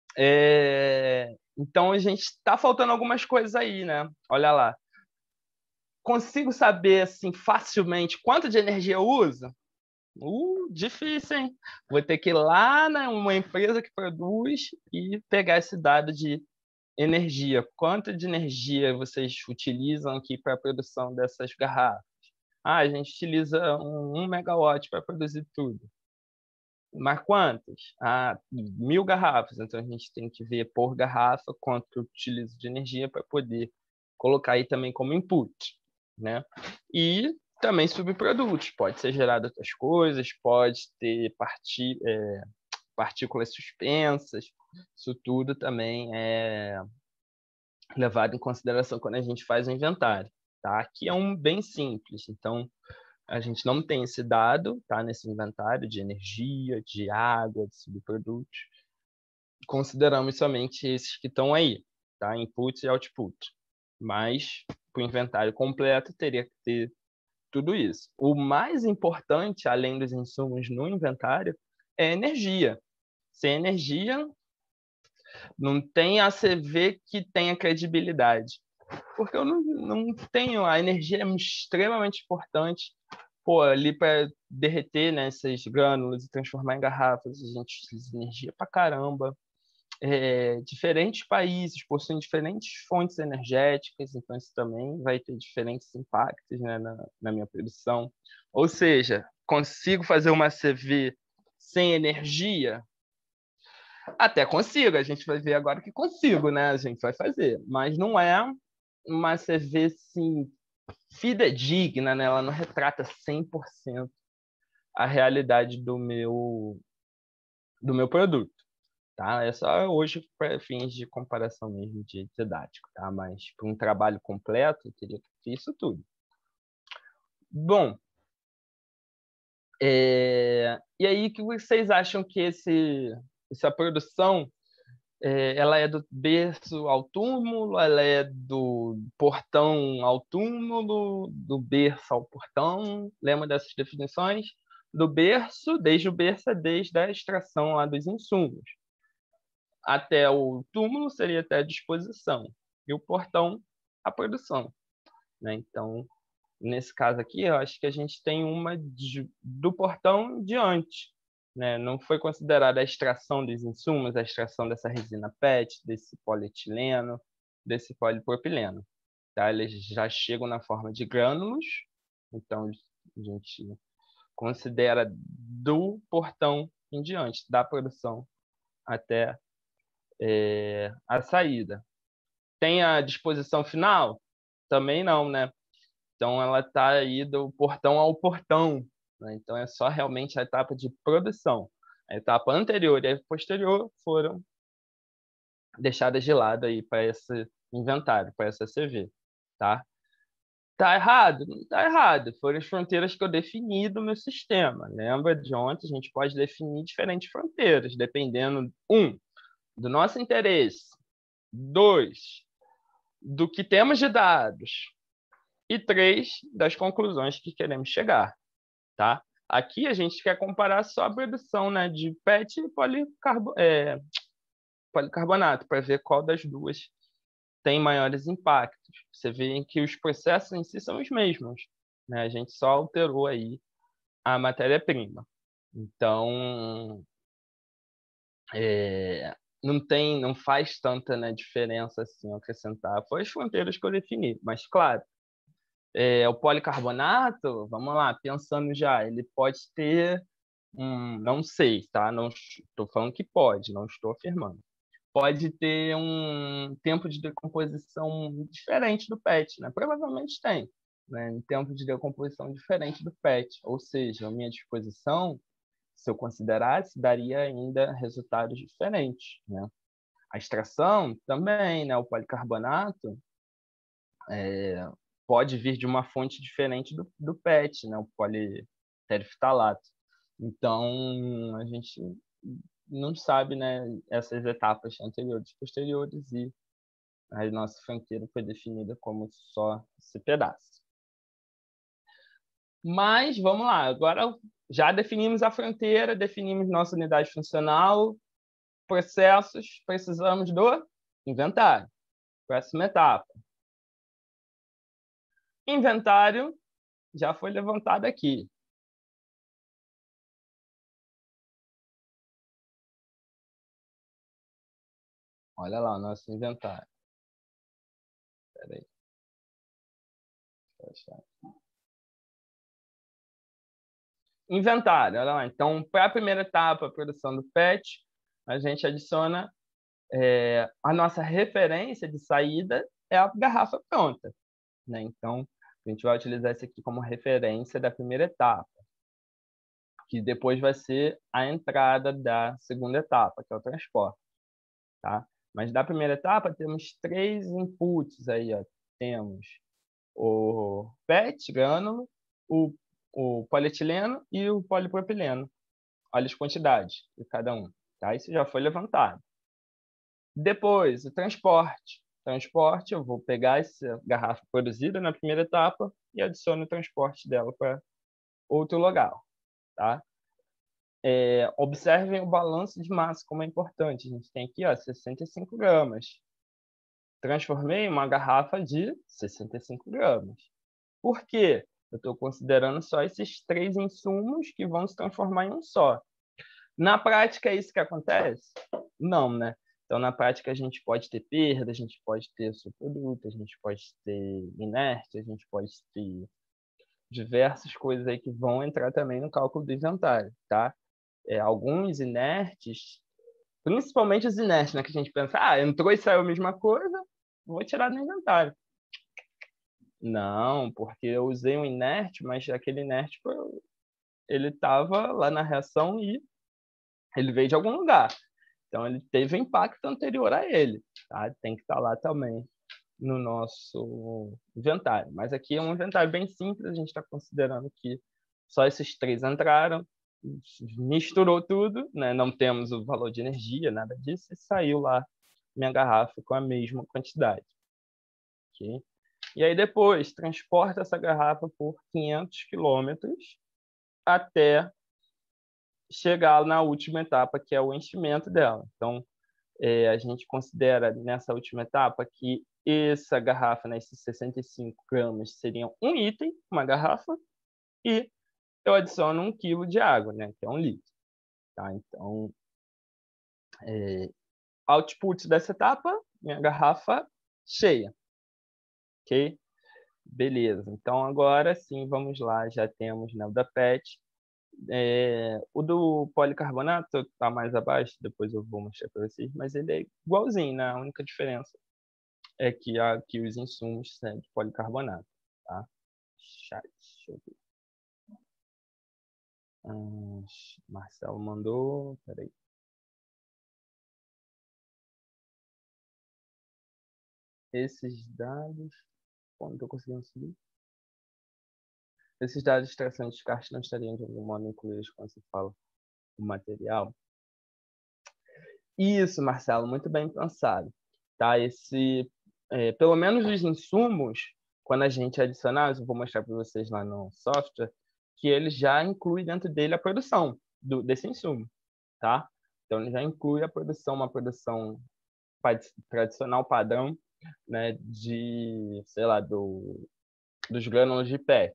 É... Então, a gente está faltando algumas coisas aí, né? Olha lá. Consigo saber, assim, facilmente quanto de energia eu uso? Uh, difícil, hein? Vou ter que ir lá numa empresa que produz e pegar esse dado de energia. Quanto de energia vocês utilizam aqui para a produção dessas garrafas? Ah, a gente utiliza um, um megawatt para produzir tudo. Mas quantas? Ah, mil garrafas. Então, a gente tem que ver por garrafa quanto eu utilizo de energia para poder colocar aí também como input, né? E também subprodutos. Pode ser gerado outras coisas, pode ter parti é, partículas suspensas. Isso tudo também é levado em consideração quando a gente faz o inventário, tá? Aqui é um bem simples. Então, a gente não tem esse dado, tá, nesse inventário de energia, de água, de subprodutos. Consideramos somente esses que estão aí, tá? Input e output. Mas, para o inventário completo, teria que ter tudo isso. O mais importante, além dos insumos no inventário, é energia. Sem energia, não tem A C V que tenha credibilidade. Porque eu não, não tenho... A energia é extremamente importante. Pô, ali para derreter, né, esses grânulos e transformar em garrafas, a gente utiliza energia pra caramba. É, diferentes países possuem diferentes fontes energéticas, então isso também vai ter diferentes impactos, né, na, na minha produção. Ou seja, consigo fazer uma C V sem energia? Até consigo, a gente vai ver agora que consigo, né? A gente vai fazer, mas não é uma C V assim, fidedigna, né? Ela não retrata cem por cento a realidade do meu, do meu produto, tá? É só hoje para fins de comparação mesmo, de didático, tá? Mas para um trabalho completo, eu teria que ter isso tudo. Bom, é... e aí, o que vocês acham que esse, essa produção, é, ela é do berço ao túmulo, ela é do portão ao túmulo, do berço ao portão? Lembra dessas definições? Do berço, desde o berço, é desde a extração lá dos insumos. Até o túmulo seria até a disposição. E o portão, a produção, né? Então, Nesse caso aqui, eu acho que a gente tem uma de, do portão diante, né? Não foi considerada a extração dos insumos, a extração dessa resina P E T, desse polietileno, desse polipropileno. Tá? Eles já chegam na forma de grânulos, então a gente considera do portão em diante, da produção até é, a saída. Tem a disposição final? Também não, né? Então, ela está aí do portão ao portão, né? Então, é só realmente a etapa de produção. A etapa anterior e a posterior foram deixadas de lado aí para esse inventário, para essa C V, tá? Tá errado? Não tá errado. Foram as fronteiras que eu defini do meu sistema. Lembra de ontem? A gente pode definir diferentes fronteiras, dependendo, um, do nosso interesse, dois, do que temos de dados, e três, das conclusões que queremos chegar, tá? Aqui a gente quer comparar só a produção, né, de P E T e policarbo, é, policarbonato, para ver qual das duas tem maiores impactos. Você vê que os processos em si são os mesmos, né? A gente só alterou aí a matéria-prima. Então, é, não tem, não faz tanta, né, diferença assim acrescentar. Foi as fronteiras que eu defini, mas claro, é, o policarbonato, vamos lá, pensando já, ele pode ter, um, não sei, tá? Não estou falando que pode, não estou afirmando. Pode ter um tempo de decomposição diferente do P E T, né? Provavelmente tem, né? Um tempo de decomposição diferente do P E T, ou seja, a minha disposição, se eu considerasse, daria ainda resultados diferentes, né? A extração também, né? O policarbonato é, pode vir de uma fonte diferente do, do P E T, né? O politerfitalato. Então, a gente não sabe, né, essas etapas anteriores e posteriores, e a nossa fronteira foi definida como só esse pedaço. Mas, vamos lá, agora já definimos a fronteira, definimos nossa unidade funcional, processos, precisamos do inventário. Próxima etapa. Inventário já foi levantado aqui. Olha lá o nosso inventário. Espera aí. Deixa eu achar. Inventário, olha lá. Então, para a primeira etapa, a produção do P E T, a gente adiciona é, a nossa referência de saída é a garrafa pronta, né? Então, a gente vai utilizar isso aqui como referência da primeira etapa, que depois vai ser a entrada da segunda etapa, que é o transporte, tá? Mas da primeira etapa temos três inputs aí, ó. Temos o P E T, grânulo, o, o polietileno e o polipropileno. Olha as quantidades de cada um, tá? Isso já foi levantado. Depois, o transporte. Transporte, eu vou pegar essa garrafa produzida na primeira etapa e adiciono o transporte dela para outro local, tá? É, observem o balanço de massa, como é importante. A gente tem aqui, ó, sessenta e cinco gramas. Transformei uma garrafa de sessenta e cinco gramas. Por quê? Eu estou considerando só esses três insumos que vão se transformar em um só. Na prática, é isso que acontece? Não, né? Então, na prática, a gente pode ter perda, a gente pode ter subproduto, a gente pode ter inerte, a gente pode ter diversas coisas aí que vão entrar também no cálculo do inventário, tá? É, alguns inertes, principalmente os inertes, né? Que a gente pensa, ah, entrou e saiu a mesma coisa, vou tirar do inventário. Não, porque eu usei um inerte, mas aquele inerte, ele estava lá na reação e ele veio de algum lugar. Então, ele teve um impacto anterior a ele, tá? Tem que estar lá também no nosso inventário. Mas aqui é um inventário bem simples, a gente está considerando que só esses três entraram, misturou tudo, né? Não temos o valor de energia, nada disso, e saiu lá minha garrafa com a mesma quantidade. Okay? E aí depois, transporta essa garrafa por quinhentos quilômetros até chegar na última etapa, que é o enchimento dela. Então, é, a gente considera nessa última etapa que essa garrafa, né, esses sessenta e cinco gramas seriam um item, uma garrafa, e eu adiciono um quilo de água, né, que é um litro. Tá? Então, é, output dessa etapa, minha garrafa cheia. Ok? Beleza. Então, agora sim, vamos lá. Já temos, né, o da PET. É, o do policarbonato está mais abaixo, depois eu vou mostrar para vocês, mas ele é igualzinho, né? A única diferença é que aqui os insumos são de policarbonato, tá? Chat, deixa eu ver. Hum, Marcelo mandou, peraí. Esses dados, como estou conseguindo subir? Esses dados de extração e descarte não estariam de algum modo incluídos quando se fala o material? Isso, Marcelo, muito bem pensado. Tá? Esse, é, pelo menos os insumos, quando a gente adicionar, eu vou mostrar para vocês lá no software, que ele já inclui dentro dele a produção do, desse insumo. Tá? Então, ele já inclui a produção, uma produção tradicional padrão, né, de, sei lá, do, dos grânulos de PET.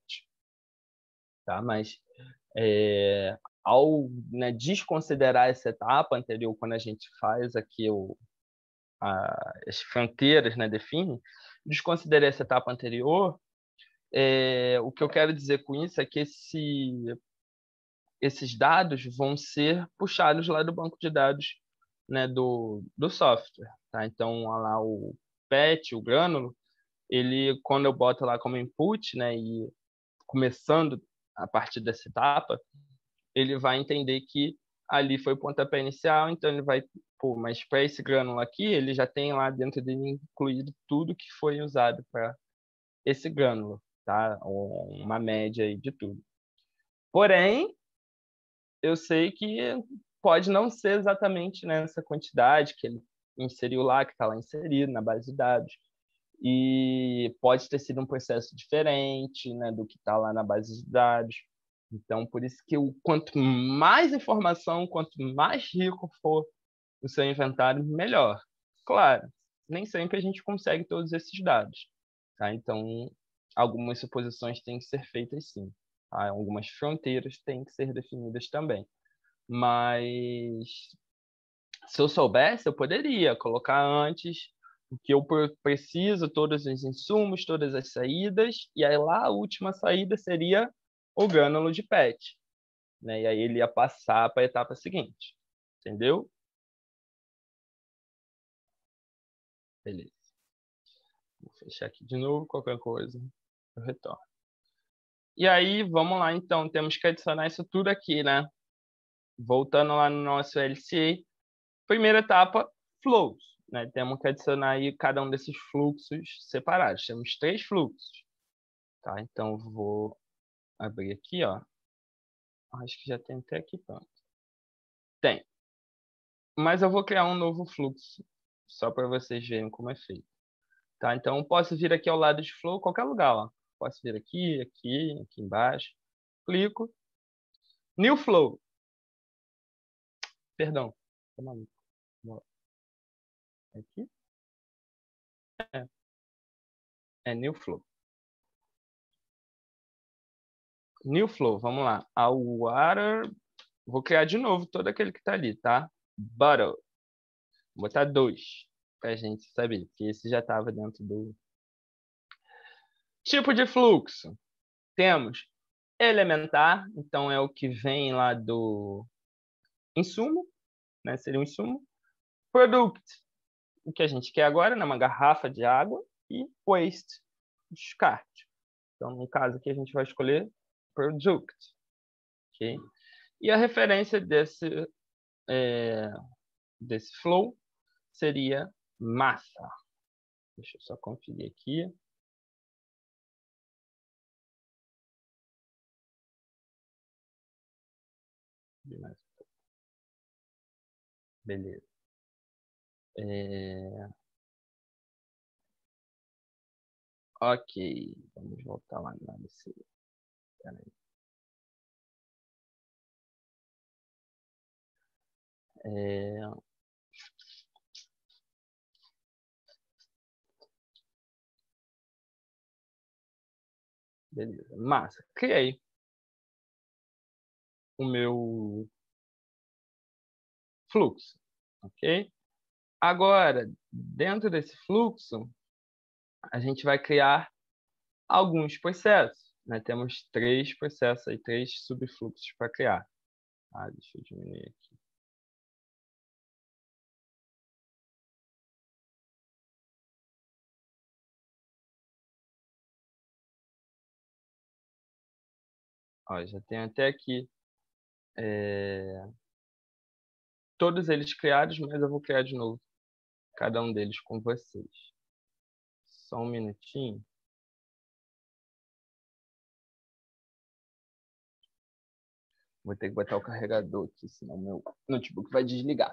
Tá? Mas é, ao, né, desconsiderar essa etapa anterior, quando a gente faz aqui o, a, as fronteiras, né, define, desconsiderar essa etapa anterior, é, o que eu quero dizer com isso é que esse, esses dados vão ser puxados lá do banco de dados, né, do, do software. Tá? Então, lá o PET, o grânulo, ele, quando eu boto lá como input, né, e começando a partir dessa etapa, ele vai entender que ali foi o pontapé inicial, então ele vai, pô, mas para esse grânulo aqui, ele já tem lá dentro dele incluído tudo que foi usado para esse grânulo, tá? Uma média aí de tudo. Porém, eu sei que pode não ser exatamente nessa quantidade que ele inseriu lá, que está lá inserido na base de dados. E pode ter sido um processo diferente, né, do que está lá na base de dados. Então, por isso que o, quanto mais informação, quanto mais rico for o seu inventário, melhor. Claro, nem sempre a gente consegue todos esses dados. Tá? Então, algumas suposições têm que ser feitas sim. Tá? Algumas fronteiras têm que ser definidas também. Mas se eu soubesse, eu poderia colocar antes o que eu preciso, todos os insumos, todas as saídas, e aí lá a última saída seria o grânulo de PET. Né? E aí ele ia passar para a etapa seguinte. Entendeu? Beleza. Vou fechar aqui de novo, qualquer coisa eu retorno. E aí, vamos lá então, temos que adicionar isso tudo aqui, né? Voltando lá no nosso L C A, primeira etapa, flows. Né? Temos que adicionar aí cada um desses fluxos separados. Temos três fluxos. Tá? Então, vou abrir aqui, ó. Acho que já tem até aqui pronto. Tem. Mas eu vou criar um novo fluxo, só para vocês verem como é feito. Tá? Então, eu posso vir aqui ao lado de flow, qualquer lugar, ó. Posso vir aqui, aqui, aqui embaixo. Clico. New flow. Perdão. Aqui? É. É new flow. New flow, vamos lá. A water. Vou criar de novo todo aquele que está ali, tá? Bottle. Vou botar dois, para a gente saber, que esse já estava dentro do tipo de fluxo. Temos elementar, então é o que vem lá do insumo, né? Seria um insumo. Product, o que a gente quer agora, né? Uma garrafa de água. E waste, descarte. Então, no caso aqui, a gente vai escolher product. Okay? E a referência desse, é, desse flow seria massa. Deixa eu só conferir aqui. Beleza. É... Ok, vamos voltar lá na A B C. Peraí. É... Beleza. Massa. Criei o meu fluxo, ok? Agora, dentro desse fluxo, a gente vai criar alguns processos, né? Temos três processos aí, três subfluxos para criar. Ah, deixa eu diminuir aqui. Ó, já tem até aqui é... todos eles criados, mas eu vou criar de novo cada um deles com vocês. Só um minutinho. Vou ter que botar o carregador aqui, senão meu notebook vai desligar.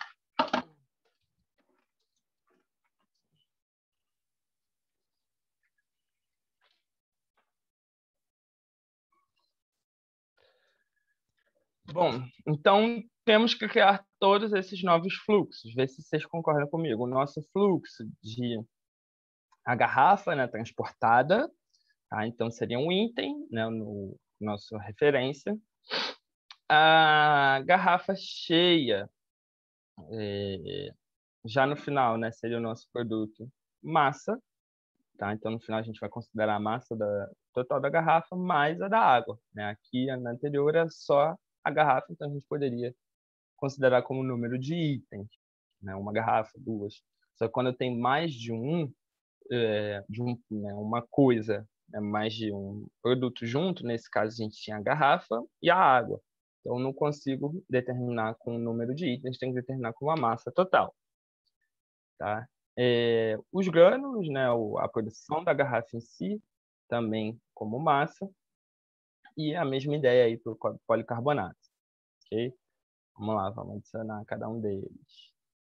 Bom, então temos que criar todos esses novos fluxos. Vê se vocês concordam comigo. O nosso fluxo de a garrafa, né, transportada, tá? Então seria um item, né, no nosso referência. A garrafa cheia, é, já no final, né, seria o nosso produto massa, tá? Então no final a gente vai considerar a massa da, total da garrafa mais a da água, né? Aqui na anterior era só a garrafa, então a gente poderia considerar como número de itens, né? Uma garrafa, duas. Só que quando eu tenho mais de um, é, de um, né, uma coisa, né, mais de um produto junto, nesse caso a gente tinha a garrafa e a água. Então eu não consigo determinar com o número de itens, tem que determinar com a massa total, tá? É, os grânulos, né, a produção da garrafa em si, também como massa, e a mesma ideia aí para o policarbonato, ok? Vamos lá, vamos adicionar cada um deles.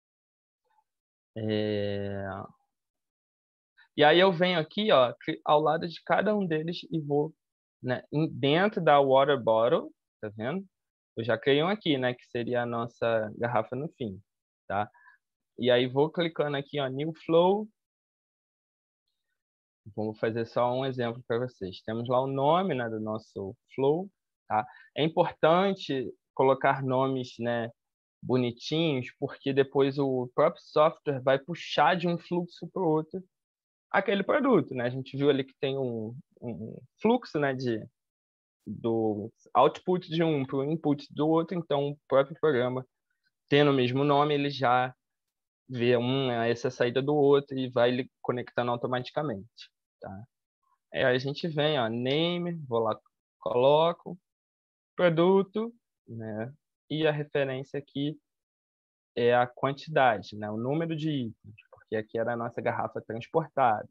É... E aí eu venho aqui, ó, ao lado de cada um deles e vou, né, dentro da water bottle, tá vendo? Eu já criei um aqui, né, que seria a nossa garrafa no fim, tá? E aí vou clicando aqui, ó, New Flow. Vou fazer só um exemplo para vocês. Temos lá o nome, né, do nosso flow, tá? É importante colocar nomes, né, bonitinhos, porque depois o próprio software vai puxar de um fluxo para o outro aquele produto, né? A gente viu ali que tem um, um fluxo, né, de, do output de um para o input do outro, então o próprio programa, tendo o mesmo nome, ele já vê um, essa saída do outro e vai ele conectando automaticamente, tá? Aí a gente vem, ó, name, vou lá, coloco, produto, né? E a referência aqui é a quantidade, né? O número de itens, porque aqui era a nossa garrafa transportada.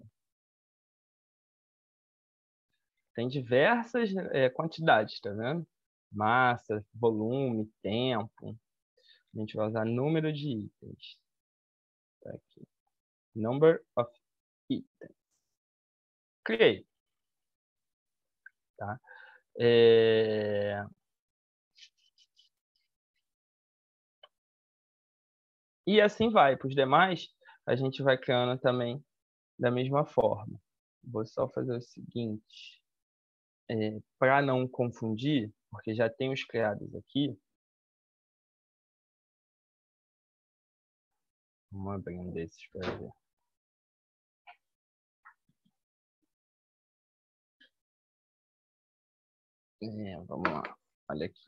Tem diversas é, quantidades, tá vendo? Massa, volume, tempo. A gente vai usar número de itens. Tá aqui. Number of items. Criei. Tá? É... E assim vai. Para os demais, a gente vai criando também da mesma forma. Vou só fazer o seguinte. É, para não confundir, porque já tem os criados aqui. Vamos abrir um desses para ver. É, vamos lá. Olha aqui.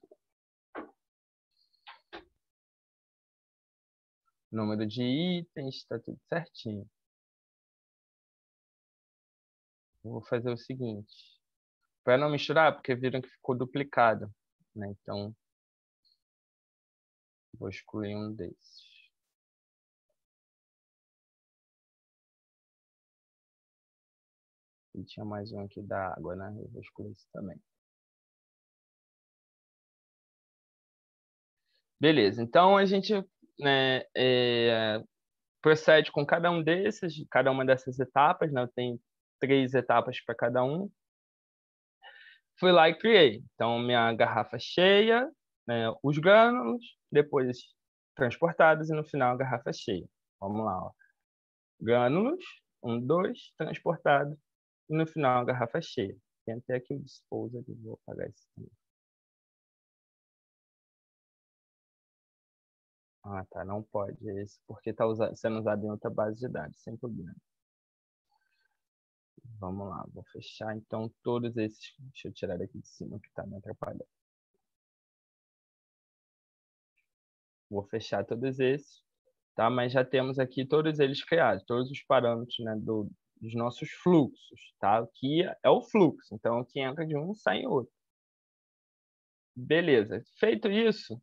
Número de itens, está tudo certinho. Vou fazer o seguinte. Para não misturar, porque viram que ficou duplicado, né? Então, vou excluir um desses. E tinha mais um aqui da água, né? Eu vou excluir isso também. Beleza, então a gente, né, é, procede com cada um desses, cada uma dessas etapas, né? Eu tenho três etapas para cada um. Fui lá e criei. Então, minha garrafa cheia, né, os grânulos, depois transportados e no final a garrafa cheia. Vamos lá, ó. Grânulos, um, dois, transportado e no final a garrafa cheia. tem até aqui o disposal, vou apagar isso também. Ah, tá, não pode esse, porque está sendo usado em outra base de dados, sem problema. Vamos lá, vou fechar então todos esses. Deixa eu tirar daqui de cima que está me atrapalhando. Vou fechar todos esses, tá? Mas já temos aqui todos eles criados, todos os parâmetros, né, do, dos nossos fluxos, tá? O que é o fluxo, então o que entra de um sai em outro. Beleza, feito isso,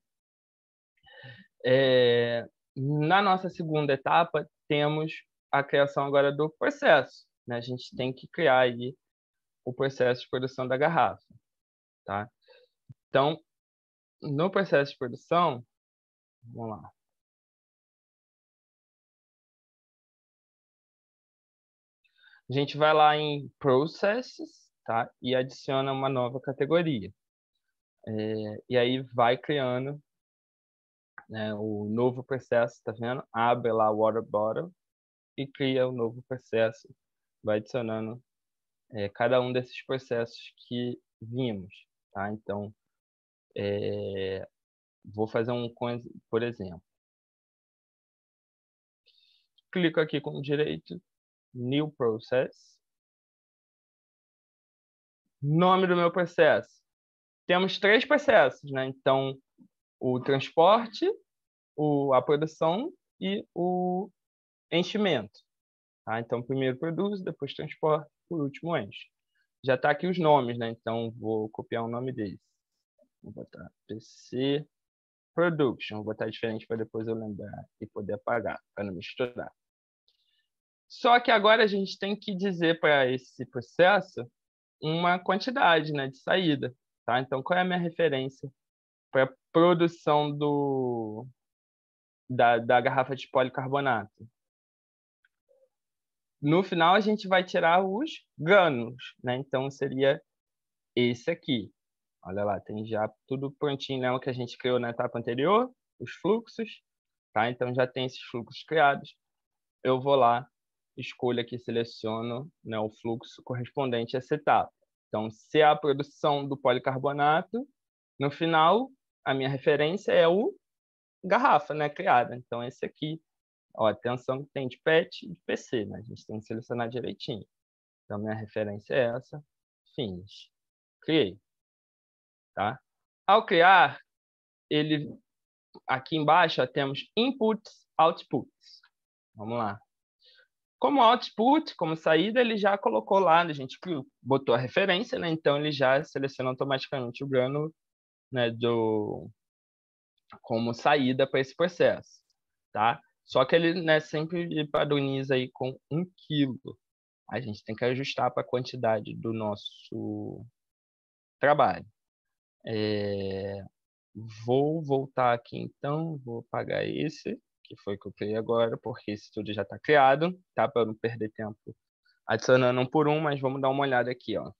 é, na nossa segunda etapa, temos a criação agora do processo, né? A gente tem que criar aí o processo de produção da garrafa, tá? Então, no processo de produção, vamos lá. A gente vai lá em Processes, tá? E adiciona uma nova categoria. É, e aí vai criando, né, o novo processo, tá vendo? Abre lá o Water Bottle e cria o novo processo. Vai adicionando é, cada um desses processos que vimos, tá? Então, é, vou fazer um, por exemplo. Clico aqui com o direito, New Process. Nome do meu processo. Temos três processos, né? Então, o transporte, o, a produção e o enchimento. Tá? Então, primeiro produz, depois transporta, por último enche. Já está aqui os nomes, né? Então, vou copiar o nome deles. Vou botar P C Production. Vou botar diferente para depois eu lembrar e poder apagar, para não misturar. Só que agora a gente tem que dizer para esse processo uma quantidade, né, de saída. Tá? Então, qual é a minha referência para a produção do, da, da garrafa de policarbonato? No final, a gente vai tirar os grânulos, né? Então, seria esse aqui. Olha lá, tem já tudo prontinho, né? O que a gente criou na etapa anterior, os fluxos, tá? Então, já tem esses fluxos criados. Eu vou lá, escolho aqui, seleciono, né, o fluxo correspondente a essa etapa. Então, se é a produção do policarbonato, no final, a minha referência é o garrafa, né, criada. Então, esse aqui, ó, atenção que tem de P E T e de P C, né? A gente tem que selecionar direitinho. Então, minha referência é essa. Finish. Criei. Tá? Ao criar, ele, aqui embaixo, ó, temos inputs, outputs. Vamos lá. Como output, como saída, ele já colocou lá, a gente botou a referência, né? Então, ele já seleciona automaticamente o grânulo, né, do, como saída para esse processo. Tá? Só que ele, né, sempre padroniza aí com um quilo. A gente tem que ajustar para a quantidade do nosso trabalho. É... Vou voltar aqui então, vou apagar esse, que foi que eu criei agora, porque esse tudo já está criado, tá? Para eu não perder tempo adicionando um por um, mas vamos dar uma olhada aqui, ó.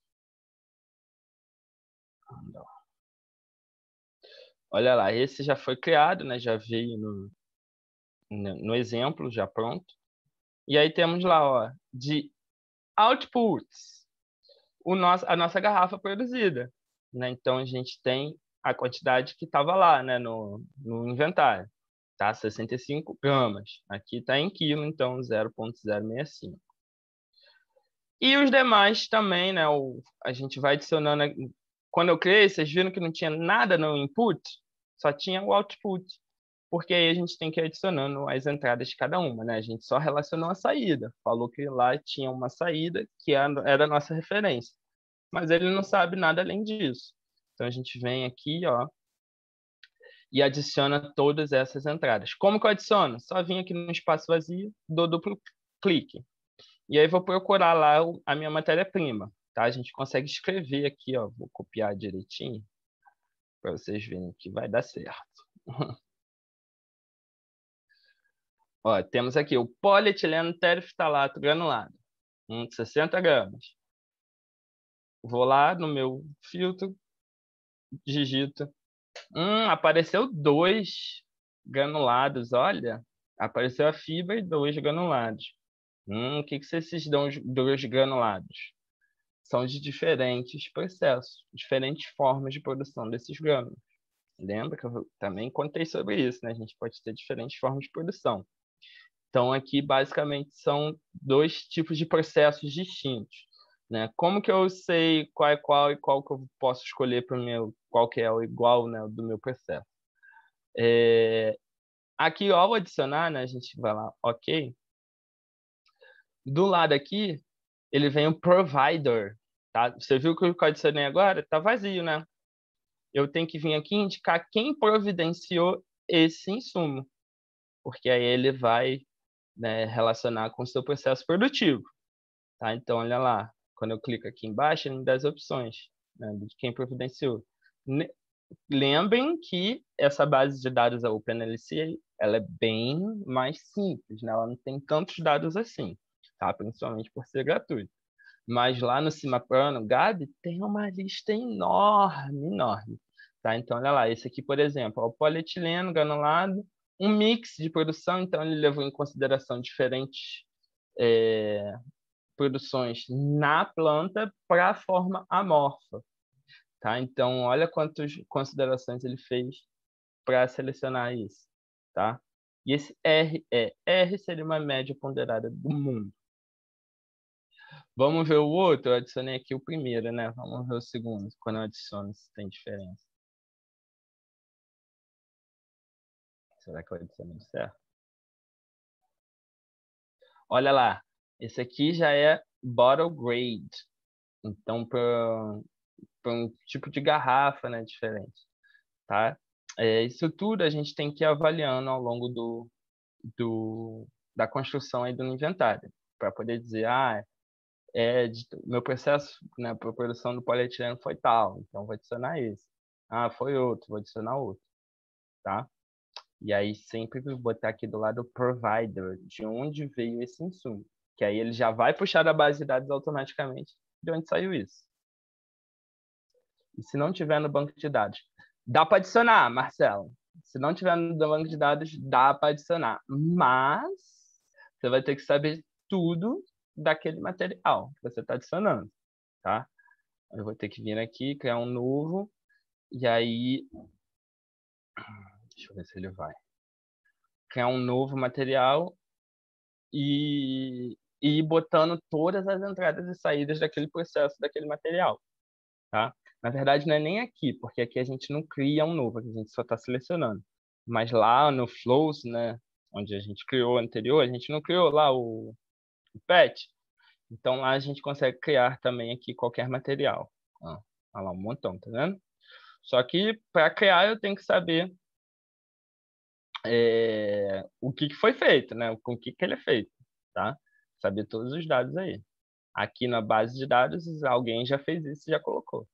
Olha lá, esse já foi criado, né? Já veio no, no exemplo, já pronto. E aí temos lá, ó, de outputs, o nosso, a nossa garrafa produzida, né? Então, a gente tem a quantidade que estava lá, né, no, no inventário, tá? sessenta e cinco gramas. Aqui está em quilo, então zero vírgula zero seis cinco. E os demais também, né? O, a gente vai adicionando. Quando eu criei, vocês viram que não tinha nada no input, só tinha o output. Porque aí a gente tem que ir adicionando as entradas de cada uma, né? A gente só relacionou a saída. Falou que lá tinha uma saída que era a nossa referência. Mas ele não sabe nada além disso. Então, a gente vem aqui, ó, e adiciona todas essas entradas. Como que eu adiciono? Só vim aqui no espaço vazio, dou duplo clique. E aí vou procurar lá a minha matéria-prima, tá? A gente consegue escrever aqui, ó, vou copiar direitinho, para vocês verem que vai dar certo. Ó, temos aqui o polietileno tereftalato granulado, um, sessenta gramas. Vou lá no meu filtro, digito. Hum, apareceu dois granulados, olha. Apareceu a fibra e dois granulados. Hum, o que, que são esses dois granulados? são de diferentes processos, diferentes formas de produção desses grânulos. Lembra que eu também contei sobre isso, né? A gente pode ter diferentes formas de produção. Então, aqui, basicamente, são dois tipos de processos distintos, né? Como que eu sei qual é qual e qual que eu posso escolher para o meu, qual que é o igual, né, do meu processo? É... Aqui, ao adicionar, né, a gente vai lá, ok. Do lado aqui, ele vem o provider, tá? Você viu que o que eu adicionei agora está vazio, né? Eu tenho que vir aqui indicar quem providenciou esse insumo, porque aí ele vai, né, relacionar com o seu processo produtivo, tá? Então, olha lá, quando eu clico aqui embaixo, ele me dá as opções, né, de quem providenciou. Lembrem que essa base de dados da OpenLC, ela é bem mais simples, né? Ela não tem tantos dados assim, tá? Principalmente por ser gratuito. Mas lá no Cimapro, Gabi, tem uma lista enorme, enorme. Tá? Então, olha lá, esse aqui, por exemplo, é o polietileno granulado, um mix de produção, então ele levou em consideração diferentes é, produções na planta para a forma amorfa. Tá? Então, olha quantas considerações ele fez para selecionar isso. Tá? E esse R é, R seria uma média ponderada do mundo. Vamos ver o outro? Eu adicionei aqui o primeiro, né? Vamos ver o segundo, quando eu adiciono, se tem diferença. Será que eu adicionei certo? Olha lá, esse aqui já é bottle grade. Então, para um tipo de garrafa, né, diferente. Tá? É, isso tudo a gente tem que ir avaliando ao longo do, do, da construção aí do inventário, para poder dizer, ah, é, de, meu processo, né, para produção do polietileno foi tal, então vou adicionar esse. Ah, foi outro, vou adicionar outro, tá? E aí sempre vou botar aqui do lado o provider, de onde veio esse insumo, que aí ele já vai puxar da base de dados automaticamente de onde saiu isso. E se não tiver no banco de dados, dá para adicionar, Marcelo. Se não tiver no banco de dados, dá para adicionar, mas você vai ter que saber tudo daquele material que você está adicionando, tá? Eu vou ter que vir aqui, criar um novo, e aí... Deixa eu ver se ele vai. Criar um novo material e, e ir botando todas as entradas e saídas daquele processo, daquele material, tá? Na verdade, não é nem aqui, porque aqui a gente não cria um novo, a gente só está selecionando. Mas lá no Flows, né, onde a gente criou o anterior, a gente não criou lá o, o patch. Então lá a gente consegue criar também aqui qualquer material. Ó, olha lá, um montão, tá vendo? Só que para criar eu tenho que saber é, o que, que foi feito, né? Com o que, que ele é feito, tá? Saber todos os dados aí. Aqui na base de dados, alguém já fez isso, já colocou.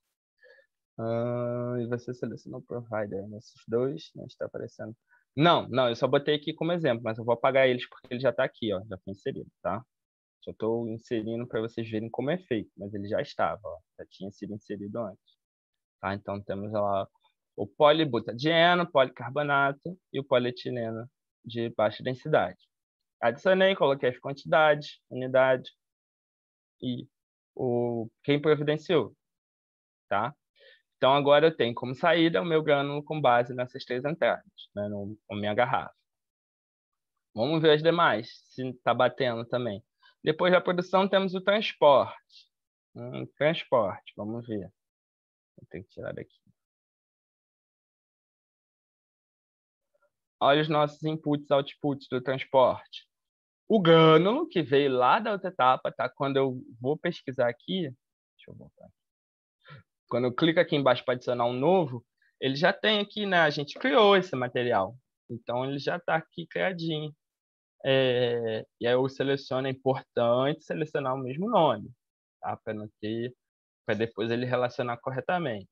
Ah, e você selecionou o provider nesses dois, não está aparecendo. Não, não, eu só botei aqui como exemplo, mas eu vou apagar eles porque ele já está aqui, ó, já foi inserido, tá? Só estou inserindo para vocês verem como é feito, mas ele já estava, ó, já tinha sido inserido antes. Tá? Então temos lá o polibutadieno, policarbonato e o polietileno de baixa densidade. Adicionei, coloquei as quantidades, unidade e o quem providenciou, tá? Então agora eu tenho como saída o meu grânulo com base nessas três entradas, né, no, na minha garrafa. Vamos ver as demais, se está batendo também. Depois da produção temos o transporte. Hum, transporte, vamos ver. Vou ter que tirar daqui. Olha os nossos inputs e outputs do transporte. O grânulo, que veio lá da outra etapa, tá? Quando eu vou pesquisar aqui, deixa eu voltar. Quando eu clico aqui embaixo para adicionar um novo, ele já tem aqui, né? A gente criou esse material. Então, ele já está aqui criadinho. É, e aí eu seleciono, é importante selecionar o mesmo nome, tá? Para não ter, para depois ele relacionar corretamente.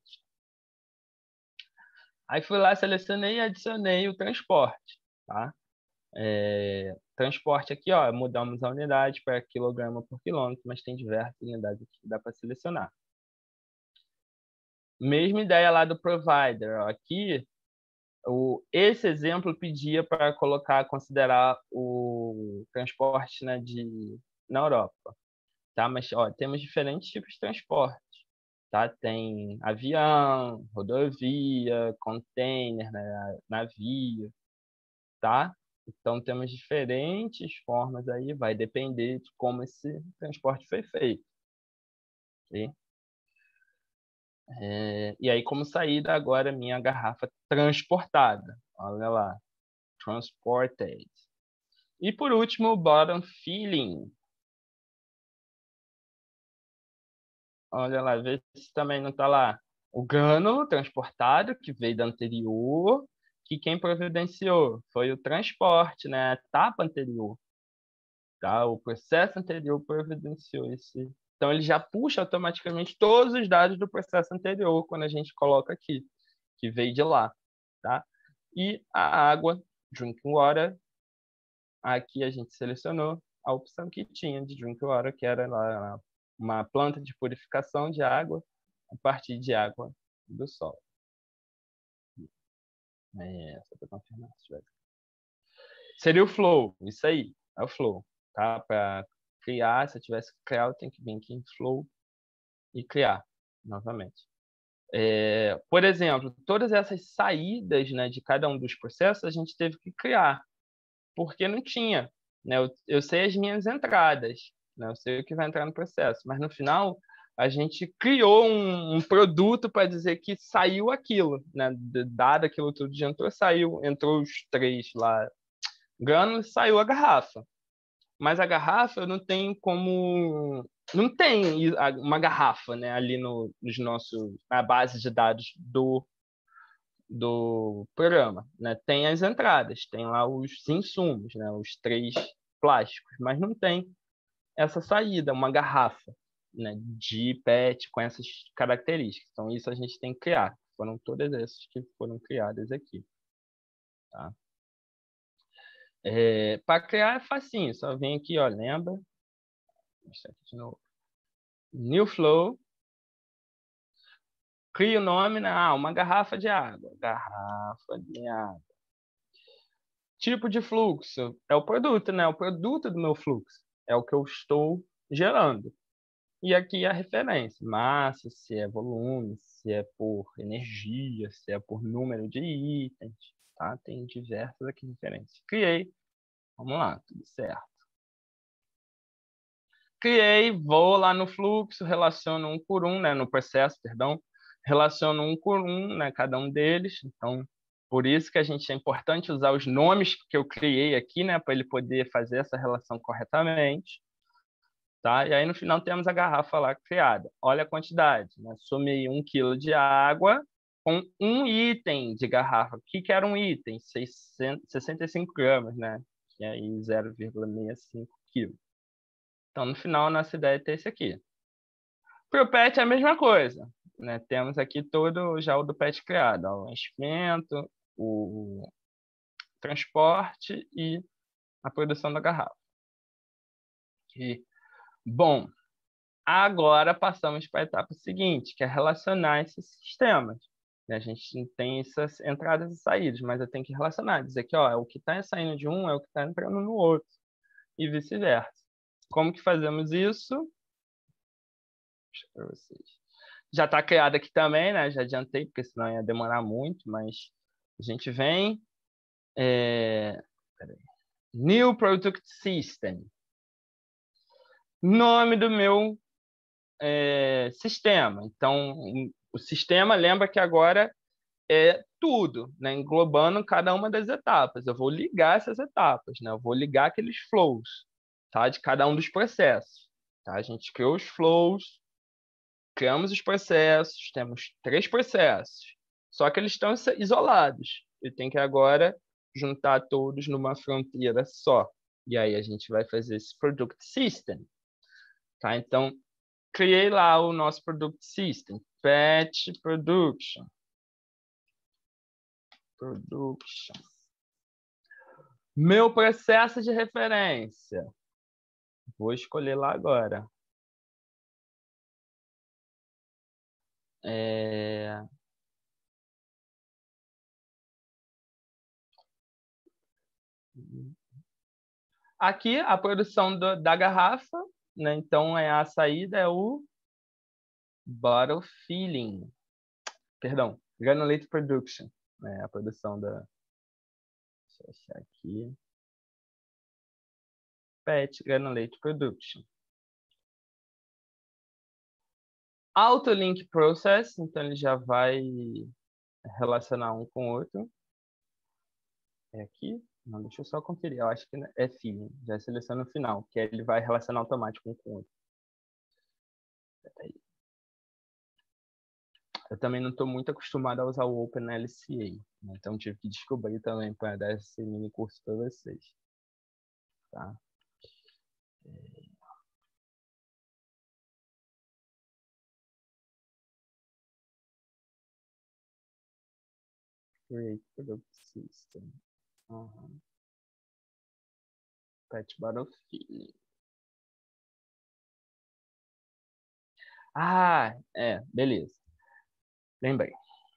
Aí fui lá, selecionei e adicionei o transporte, tá? É, transporte aqui, ó, mudamos a unidade para quilograma por quilômetro, mas tem diversas unidades aqui que dá para selecionar. Mesma ideia lá do provider, ó, aqui o, esse exemplo pedia para colocar, considerar o transporte, né, de, na Europa. tá? Mas, ó, temos diferentes tipos de transporte, tá? Tem avião, rodovia, container, né? Navio, tá? Então, temos diferentes formas aí, vai depender de como esse transporte foi feito. Ok? É, e aí, como saída, agora minha garrafa transportada. Olha lá, transported. E por último, o bottom filling. Olha lá, vê se também não está lá. O grânulo transportado, que veio da anterior, que quem providenciou foi o transporte, né? A etapa anterior. Tá? O processo anterior providenciou esse. Então, ele já puxa automaticamente todos os dados do processo anterior quando a gente coloca aqui, que veio de lá. Tá? E a água, drinking water, aqui a gente selecionou a opção que tinha de drinking water, que era lá uma planta de purificação de água a partir de água do solo. É, só para confirmar se tiver. Seria o flow, isso aí, é o flow. Tá? Para criar, se eu tivesse que criar, eu tenho que vir aqui em flow e criar novamente. É, por exemplo, todas essas saídas, né, de cada um dos processos, a gente teve que criar, porque não tinha. Né? Eu, eu sei as minhas entradas, né? Eu sei o que vai entrar no processo, mas no final a gente criou um, um produto para dizer que saiu aquilo, né? Dado aquilo tudo já entrou, saiu, entrou os três lá, grãos, saiu a garrafa. Mas a garrafa eu não tenho como, não tem uma garrafa, né? Ali no, nos nossos, na base de dados do do programa, né? Tem as entradas, tem lá os insumos, né? Os três plásticos, mas não tem essa saída, uma garrafa, né? De PET com essas características. Então isso a gente tem que criar. Foram todas essas que foram criadas aqui, tá? É, para criar é facinho, só vem aqui, ó, lembra? Vou mostrar aqui de novo. New flow. Cria o nome, né? Ah, uma garrafa de água. Garrafa de água. Tipo de fluxo é o produto, né? O produto do meu fluxo é o que eu estou gerando. E aqui a referência, massa, se é volume, se é por energia, se é por número de itens, tá? Tem diversas aqui referências. Criei, vamos lá, tudo certo. Criei, vou lá no fluxo, relaciono um por um, né? No processo, perdão, relaciono um por um, né? Cada um deles. Então, por isso que a gente é importante usar os nomes que eu criei aqui, né? Para ele poder fazer essa relação corretamente. Tá? E aí, no final, temos a garrafa lá criada. Olha a quantidade. Né? Somei um quilo de água com um item de garrafa. O que, que era um item? seiscentos, sessenta e cinco gramas, né? Que é aí zero vírgula sessenta e cinco quilos. Então, no final, a nossa ideia é ter esse aqui. Para o PET é a mesma coisa. Né? Temos aqui todo já o do PET criado. Ó, o enchimento, o transporte e a produção da garrafa. E, bom, agora passamos para a etapa seguinte, que é relacionar esses sistemas. A gente tem essas entradas e saídas, mas eu tenho que relacionar, dizer que ó, é o que está saindo de um é o que está entrando no outro, e vice-versa. Como que fazemos isso? Para vocês. Já está criado aqui também, né? Já adiantei, porque senão ia demorar muito, mas a gente vem. É... New Product System. Nome do meu é, sistema. Então, o sistema, lembra que agora é tudo, né? Englobando cada uma das etapas. Eu vou ligar essas etapas, né? Eu vou ligar aqueles flows, tá? De cada um dos processos. Tá? A gente criou os flows, criamos os processos, temos três processos, só que eles estão isolados. E tem que agora juntar todos numa fronteira só. E aí a gente vai fazer esse Product System. Tá? Então, criei lá o nosso Product System, Batch Production. Production. Meu processo de referência. Vou escolher lá agora. É... Aqui, a produção do, da garrafa, né? Então, é, a saída é o bottle filling. Perdão, granulate production. Né? A produção da... Deixa eu achar aqui. Pet granulate production. Auto-link process, então ele já vai relacionar um com o outro. É aqui? Não, deixa eu só conferir. Eu acho que é filling. Já seleciona o final, que ele vai relacionar automático um com o outro. Peraí. Eu também não estou muito acostumado a usar o OpenLCA, né? Então tive que descobrir também para dar esse mini curso para vocês. Tá? É... Create Product System. Uhum. Pet Bottle Filling. Ah, é, beleza. Lembrei.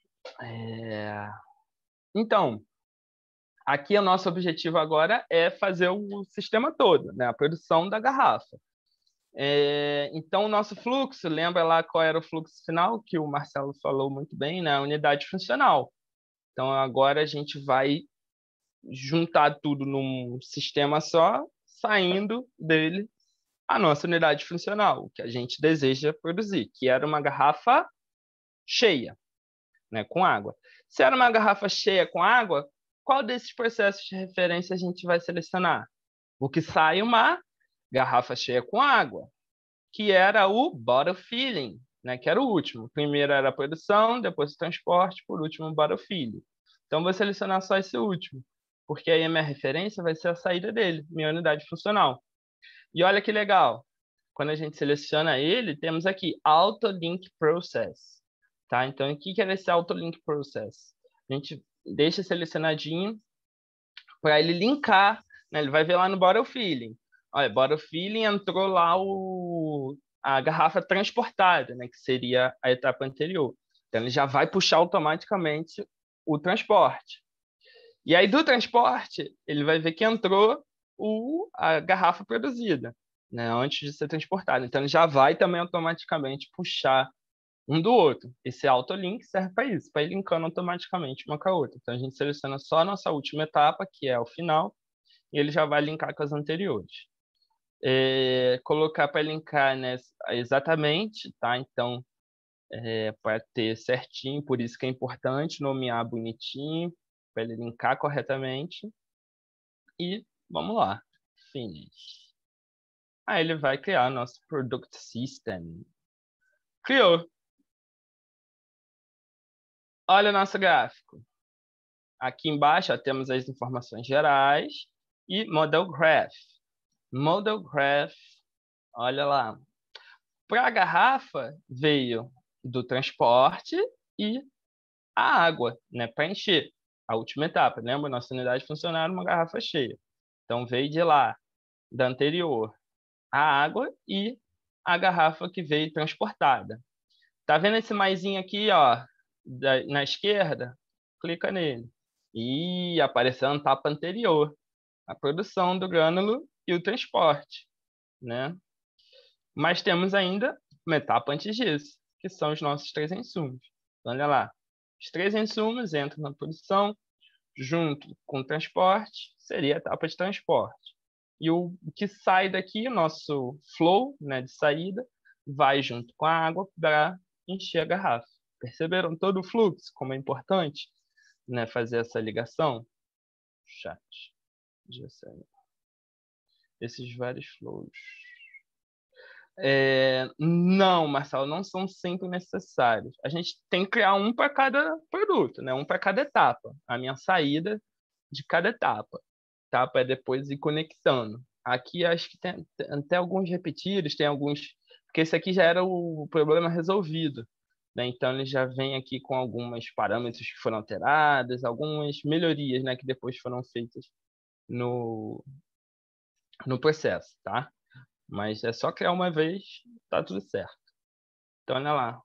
É... Então, aqui o nosso objetivo agora é fazer o sistema todo, né? A produção da garrafa. É... Então, o nosso fluxo, lembra lá qual era o fluxo final, que o Marcelo falou muito bem, né? A unidade funcional. Então, agora a gente vai juntar tudo num sistema só, saindo dele a nossa unidade funcional, o que a gente deseja produzir, que era uma garrafa cheia, né, com água. Se era uma garrafa cheia com água, qual desses processos de referência a gente vai selecionar? O que sai uma garrafa cheia com água, que era o bottle filling, né, que era o último. Primeiro era a produção, depois o transporte, por último o bottle filling. Então, vou selecionar só esse último, porque aí a minha referência vai ser a saída dele, minha unidade funcional. E olha que legal, quando a gente seleciona ele, temos aqui Auto Link Process. Tá? Então, o que é esse Auto Link Process? A gente deixa selecionadinho para ele linkar, né? Ele vai ver lá no Bottle Filling. Olha, Bottle Filling entrou lá o, a garrafa transportada, né? Que seria a etapa anterior. Então, ele já vai puxar automaticamente o transporte. E aí, do transporte, ele vai ver que entrou o, a garrafa produzida, né, antes de ser transportada. Então, ele já vai também automaticamente puxar um do outro. Esse autolink serve para isso, para ir linkando automaticamente uma com a outra. Então, a gente seleciona só a nossa última etapa, que é o final, e ele já vai linkar com as anteriores. É, colocar para linkar, né, exatamente, tá? Então, é, para ter certinho, por isso que é importante nomear bonitinho, para ele linkar corretamente. E vamos lá. Finish. Aí ele vai criar nosso Product System. Criou. Olha o nosso gráfico. Aqui embaixo ó, temos as informações gerais e Model Graph. Model Graph, olha lá. Para a garrafa, veio do transporte e a água, né, para encher. A última etapa, lembra? Nossa unidade funcionar uma garrafa cheia. Então, veio de lá, da anterior, a água e a garrafa que veio transportada. Tá vendo esse maisinho aqui, ó, da, na esquerda? Clica nele. E apareceu a etapa anterior, a produção do grânulo e o transporte, né? Mas temos ainda uma etapa antes disso, que são os nossos três insumos. Então, olha lá, os três insumos entram na produção, junto com o transporte, seria a etapa de transporte. E o que sai daqui, o nosso flow, né, de saída, vai junto com a água para encher a garrafa. Perceberam todo o fluxo, como é importante, né, fazer essa ligação? Chat. Esses vários flows. É, não, Marcelo, não são sempre necessários. A gente tem que criar um para cada produto, né? Um para cada etapa. A minha saída de cada etapa, tá? Para depois ir conectando. Aqui acho que tem, tem até alguns repetidos, tem alguns, porque esse aqui já era o problema resolvido, né? Então ele já vem aqui com alguns parâmetros que foram alterados, algumas melhorias, né? Que depois foram feitas no no processo, tá? Mas é só criar uma vez, tá tudo certo. Então, olha lá.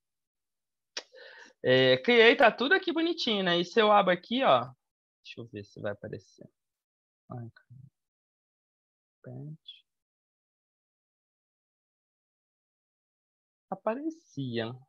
É, criei, tá tudo aqui bonitinho, né? E se eu abro aqui, ó. Deixa eu ver se vai aparecer. Ai, aparecia.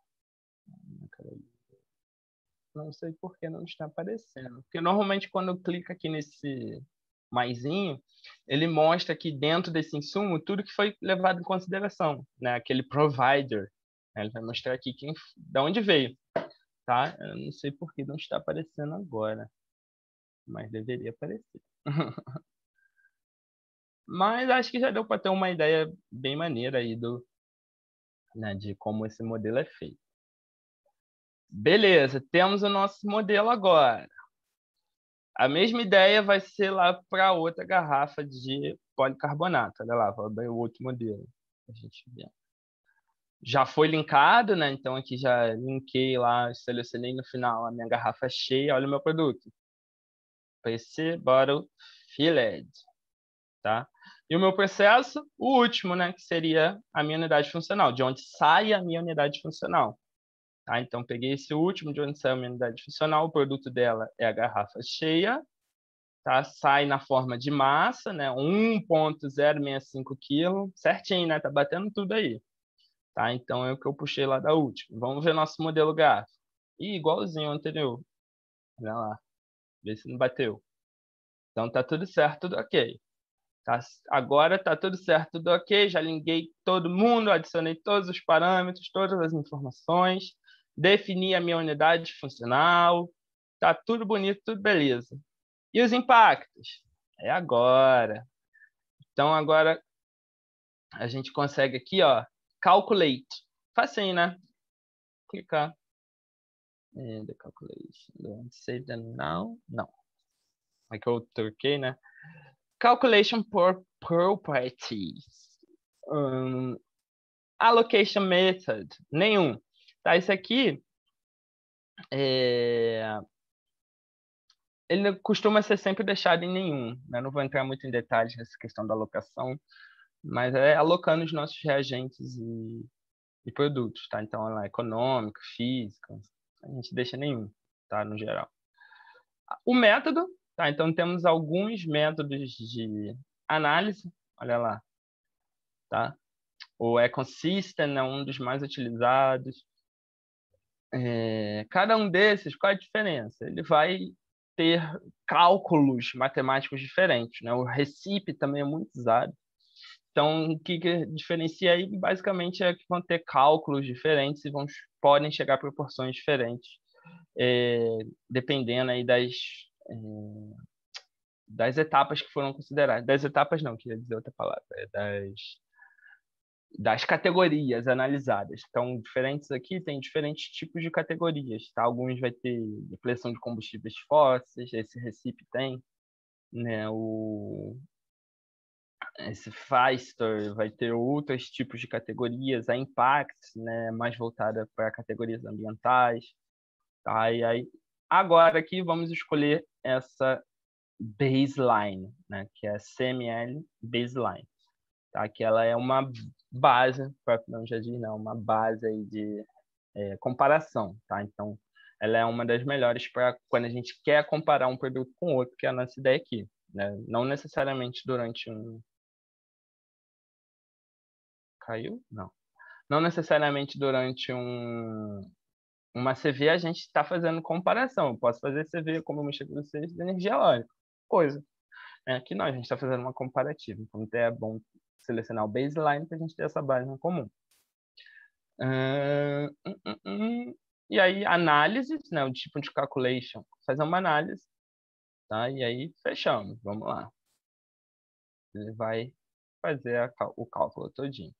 Não sei por que não está aparecendo. Porque normalmente quando eu clico aqui nesse maisinho, ele mostra aqui dentro desse insumo tudo que foi levado em consideração, né? Aquele provider. Né? Ele vai mostrar aqui quem, de onde veio. Tá? Eu não sei por que não está aparecendo agora. Mas deveria aparecer. Mas acho que já deu para ter uma ideia bem maneira aí do, né, de como esse modelo é feito. Beleza, temos o nosso modelo agora. A mesma ideia vai ser lá para outra garrafa de policarbonato. Olha lá, vou abrir o outro modelo. A gente vê. Já foi linkado, né? Então aqui já linkei lá, selecionei no final a minha garrafa cheia. Olha o meu produto. P C Bottle Filled. Tá? E o meu processo, o último, né? Que seria a minha unidade funcional, de onde sai a minha unidade funcional. Tá? Então, peguei esse último, de onde sai a minha unidade funcional. O produto dela é a garrafa cheia. Tá? Sai na forma de massa, né? um vírgula zero sessenta e cinco quilos. Certinho, né? Tá batendo tudo aí. Tá? Então, é o que eu puxei lá da última. Vamos ver nosso modelo gráfico. Ih, igualzinho ao anterior. Olha lá. Vê se não bateu. Então, tá tudo certo, tudo ok. Tá? Agora tá tudo certo, tudo ok. Já liguei todo mundo, adicionei todos os parâmetros, todas as informações, defini a minha unidade funcional. Tá tudo bonito, tudo beleza. E os impactos? É agora. Então, agora a gente consegue aqui, ó, calculate. Facinho, né? Clicar. And the calculation. Don't save them now. Não. É que eu troquei, né? Calculation for properties. Um, allocation method. Nenhum. Tá, isso aqui é... ele costuma ser sempre deixado em nenhum. Né? Não vou entrar muito em detalhes nessa questão da alocação, mas é alocando os nossos reagentes e, e produtos, tá? Então, lá, econômico, físico, a gente deixa nenhum, tá? No geral. O método, tá? Então, temos alguns métodos de análise, olha lá, tá? O Ecosystem é um dos mais utilizados. É, cada um desses, qual é a diferença? Ele vai ter cálculos matemáticos diferentes, né? O RECIP também é muito usado. Então, o que, que diferencia aí, basicamente, é que vão ter cálculos diferentes e vão, podem chegar a proporções diferentes, é, dependendo aí das, é, das etapas que foram consideradas. Das etapas não, queria dizer outra palavra. É das, das categorias analisadas. Então, diferentes aqui tem diferentes tipos de categorias. Tá? Alguns vai ter depleção de combustíveis fósseis, esse RECIP tem, né? O esse Faster vai ter outros tipos de categorias, a Impact, né, mais voltada para categorias ambientais, tá? E aí, agora aqui vamos escolher essa baseline, né, que é a C M L baseline, tá? Que ela é uma base, para não já diz, não, uma base aí de é, comparação, tá? Então, ela é uma das melhores para quando a gente quer comparar um produto com outro, que é a nossa ideia aqui, né? Não necessariamente durante um Caiu? Não. Não necessariamente durante um, uma C V a gente está fazendo comparação. Eu posso fazer C V, como eu mostrei para vocês, de energia eólica. Coisa. É, aqui não, a gente está fazendo uma comparativa. Então, é bom selecionar o baseline para a gente ter essa base em comum. Uh, uh, uh, uh. E aí, análises, né, o tipo de calculation. Fazer uma análise. Tá? E aí, fechamos. Vamos lá. Ele vai fazer a, o cálculo todinho.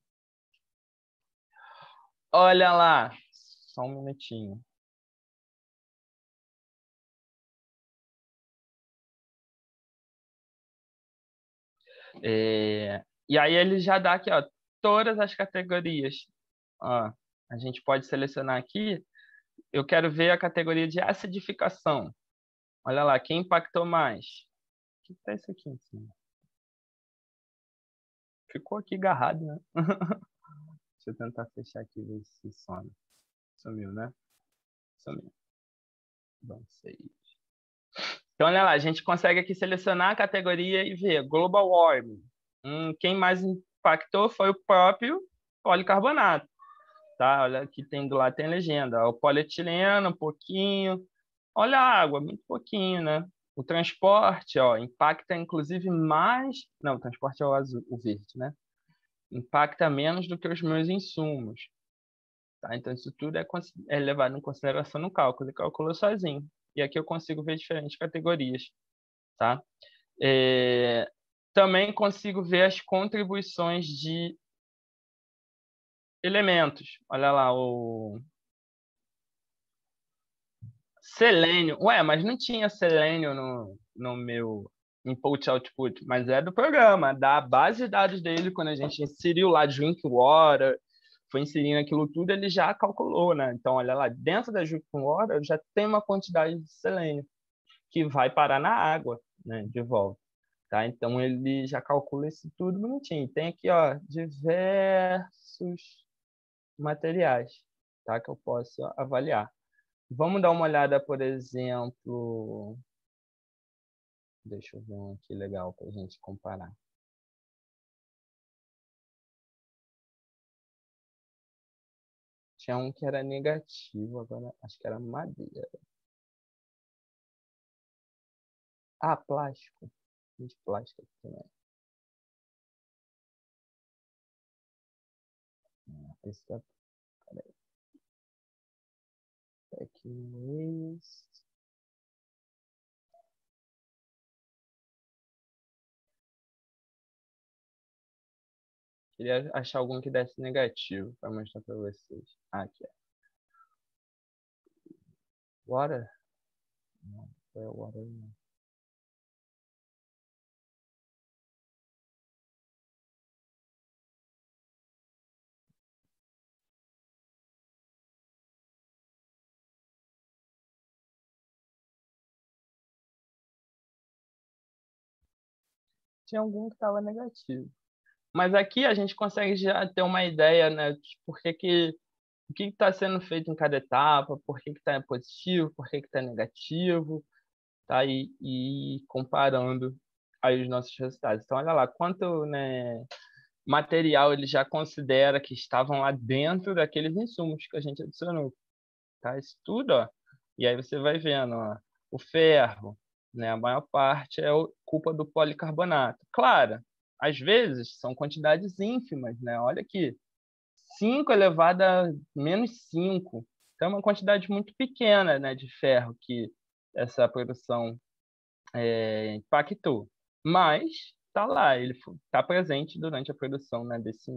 Olha lá, só um minutinho. É, e aí ele já dá aqui, ó, todas as categorias. Ó, a gente pode selecionar aqui. Eu quero ver a categoria de acidificação. Olha lá, quem impactou mais? O que está isso aqui em cima? Ficou aqui agarrado, né? Deixa eu tentar fechar aqui e ver se some. Sumiu, né? Sumiu. Bom, seis. Então, olha lá, a gente consegue aqui selecionar a categoria e ver Global Warming. Hum, quem mais impactou foi o próprio policarbonato. tá? Olha, aqui tem do lado tem legenda. O polietileno, um pouquinho. Olha a água, muito pouquinho, né? O transporte, ó, impacta inclusive mais... Não, o transporte é o azul, o verde, né? Impacta menos do que os meus insumos. Tá? Então, isso tudo é, é levado em consideração no cálculo. Ele calculou sozinho. E aqui eu consigo ver diferentes categorias. Tá? É... Também consigo ver as contribuições de elementos. Olha lá, o selênio. Ué, mas não tinha selênio no, no meu input-output, mas é do programa, da base de dados dele, quando a gente inseriu lá drink water, foi inserindo aquilo tudo, ele já calculou, né? Então, olha lá, dentro da drink water já tem uma quantidade de selênio que vai parar na água, né, de volta. Tá? Então, ele já calcula isso tudo bonitinho. Tem aqui, ó, diversos materiais, tá? Que eu posso avaliar. Vamos dar uma olhada, por exemplo... Deixa eu ver um aqui legal para a gente comparar. Tinha um que era negativo, agora acho que era madeira. Ah, plástico. De plástico aqui também. Esse tá... Peraí. Packing waste. Queria achar algum que desse negativo para mostrar para vocês. Ah, aqui, ó. Water? Não, foi water não. Tinha algum que estava negativo. Mas aqui a gente consegue já ter uma ideia, né? De por que que, o que está sendo feito em cada etapa, por que está positivo, por que está negativo, tá? E, e comparando aí os nossos resultados. Então, olha lá, quanto, né, material ele já considera que estavam lá dentro daqueles insumos que a gente adicionou. Tá? Isso tudo, ó. E aí você vai vendo, ó, o ferro, né? A maior parte é o- culpa do policarbonato. Claro, às vezes são quantidades ínfimas, né? Olha aqui, cinco elevado a menos cinco. Então, é uma quantidade muito pequena, né, de ferro que essa produção é, impactou. Mas está lá, ele está presente durante a produção, né, desse,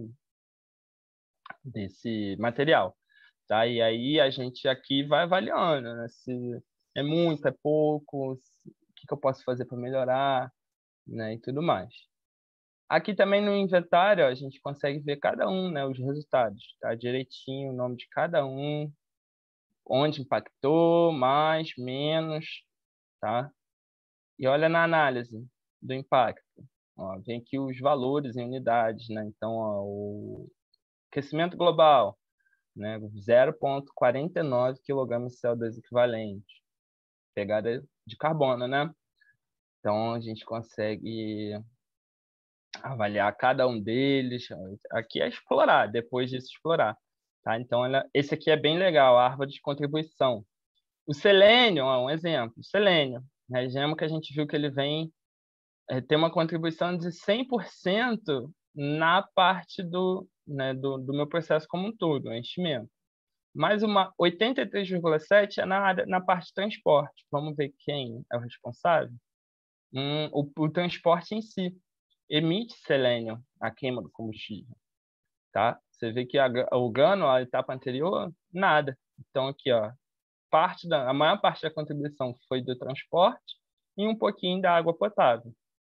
desse material. Tá? E aí a gente aqui vai avaliando, né? Se é muito, é pouco, se, o que, que eu posso fazer para melhorar, né? E tudo mais. Aqui também no inventário, ó, a gente consegue ver cada um, né? Os resultados, tá? Direitinho, o nome de cada um, onde impactou, mais, menos, tá? E olha na análise do impacto. Ó, vem aqui os valores em unidades, né? Então, ó, o aquecimento global, né, zero vírgula quarenta e nove quilogramas de C O dois equivalente, pegada de carbono, né? Então, a gente consegue avaliar cada um deles. Aqui é explorar, depois disso explorar. Tá? Então, olha, esse aqui é bem legal, a árvore de contribuição. O selênio, ó, um exemplo, o selênio, né? Gema que a gente viu que ele vem é, ter uma contribuição de cem por cento na parte do, né, do, do meu processo como um todo, o enchimento. Mais uma oitenta e três vírgula sete é na área, na parte de transporte. Vamos ver quem é o responsável? Hum, o, o transporte em si emite selênio, a queima do combustível, tá? Você vê que a, o gano, a etapa anterior, nada. Então aqui, ó, parte da, a maior parte da contribuição foi do transporte e um pouquinho da água potável.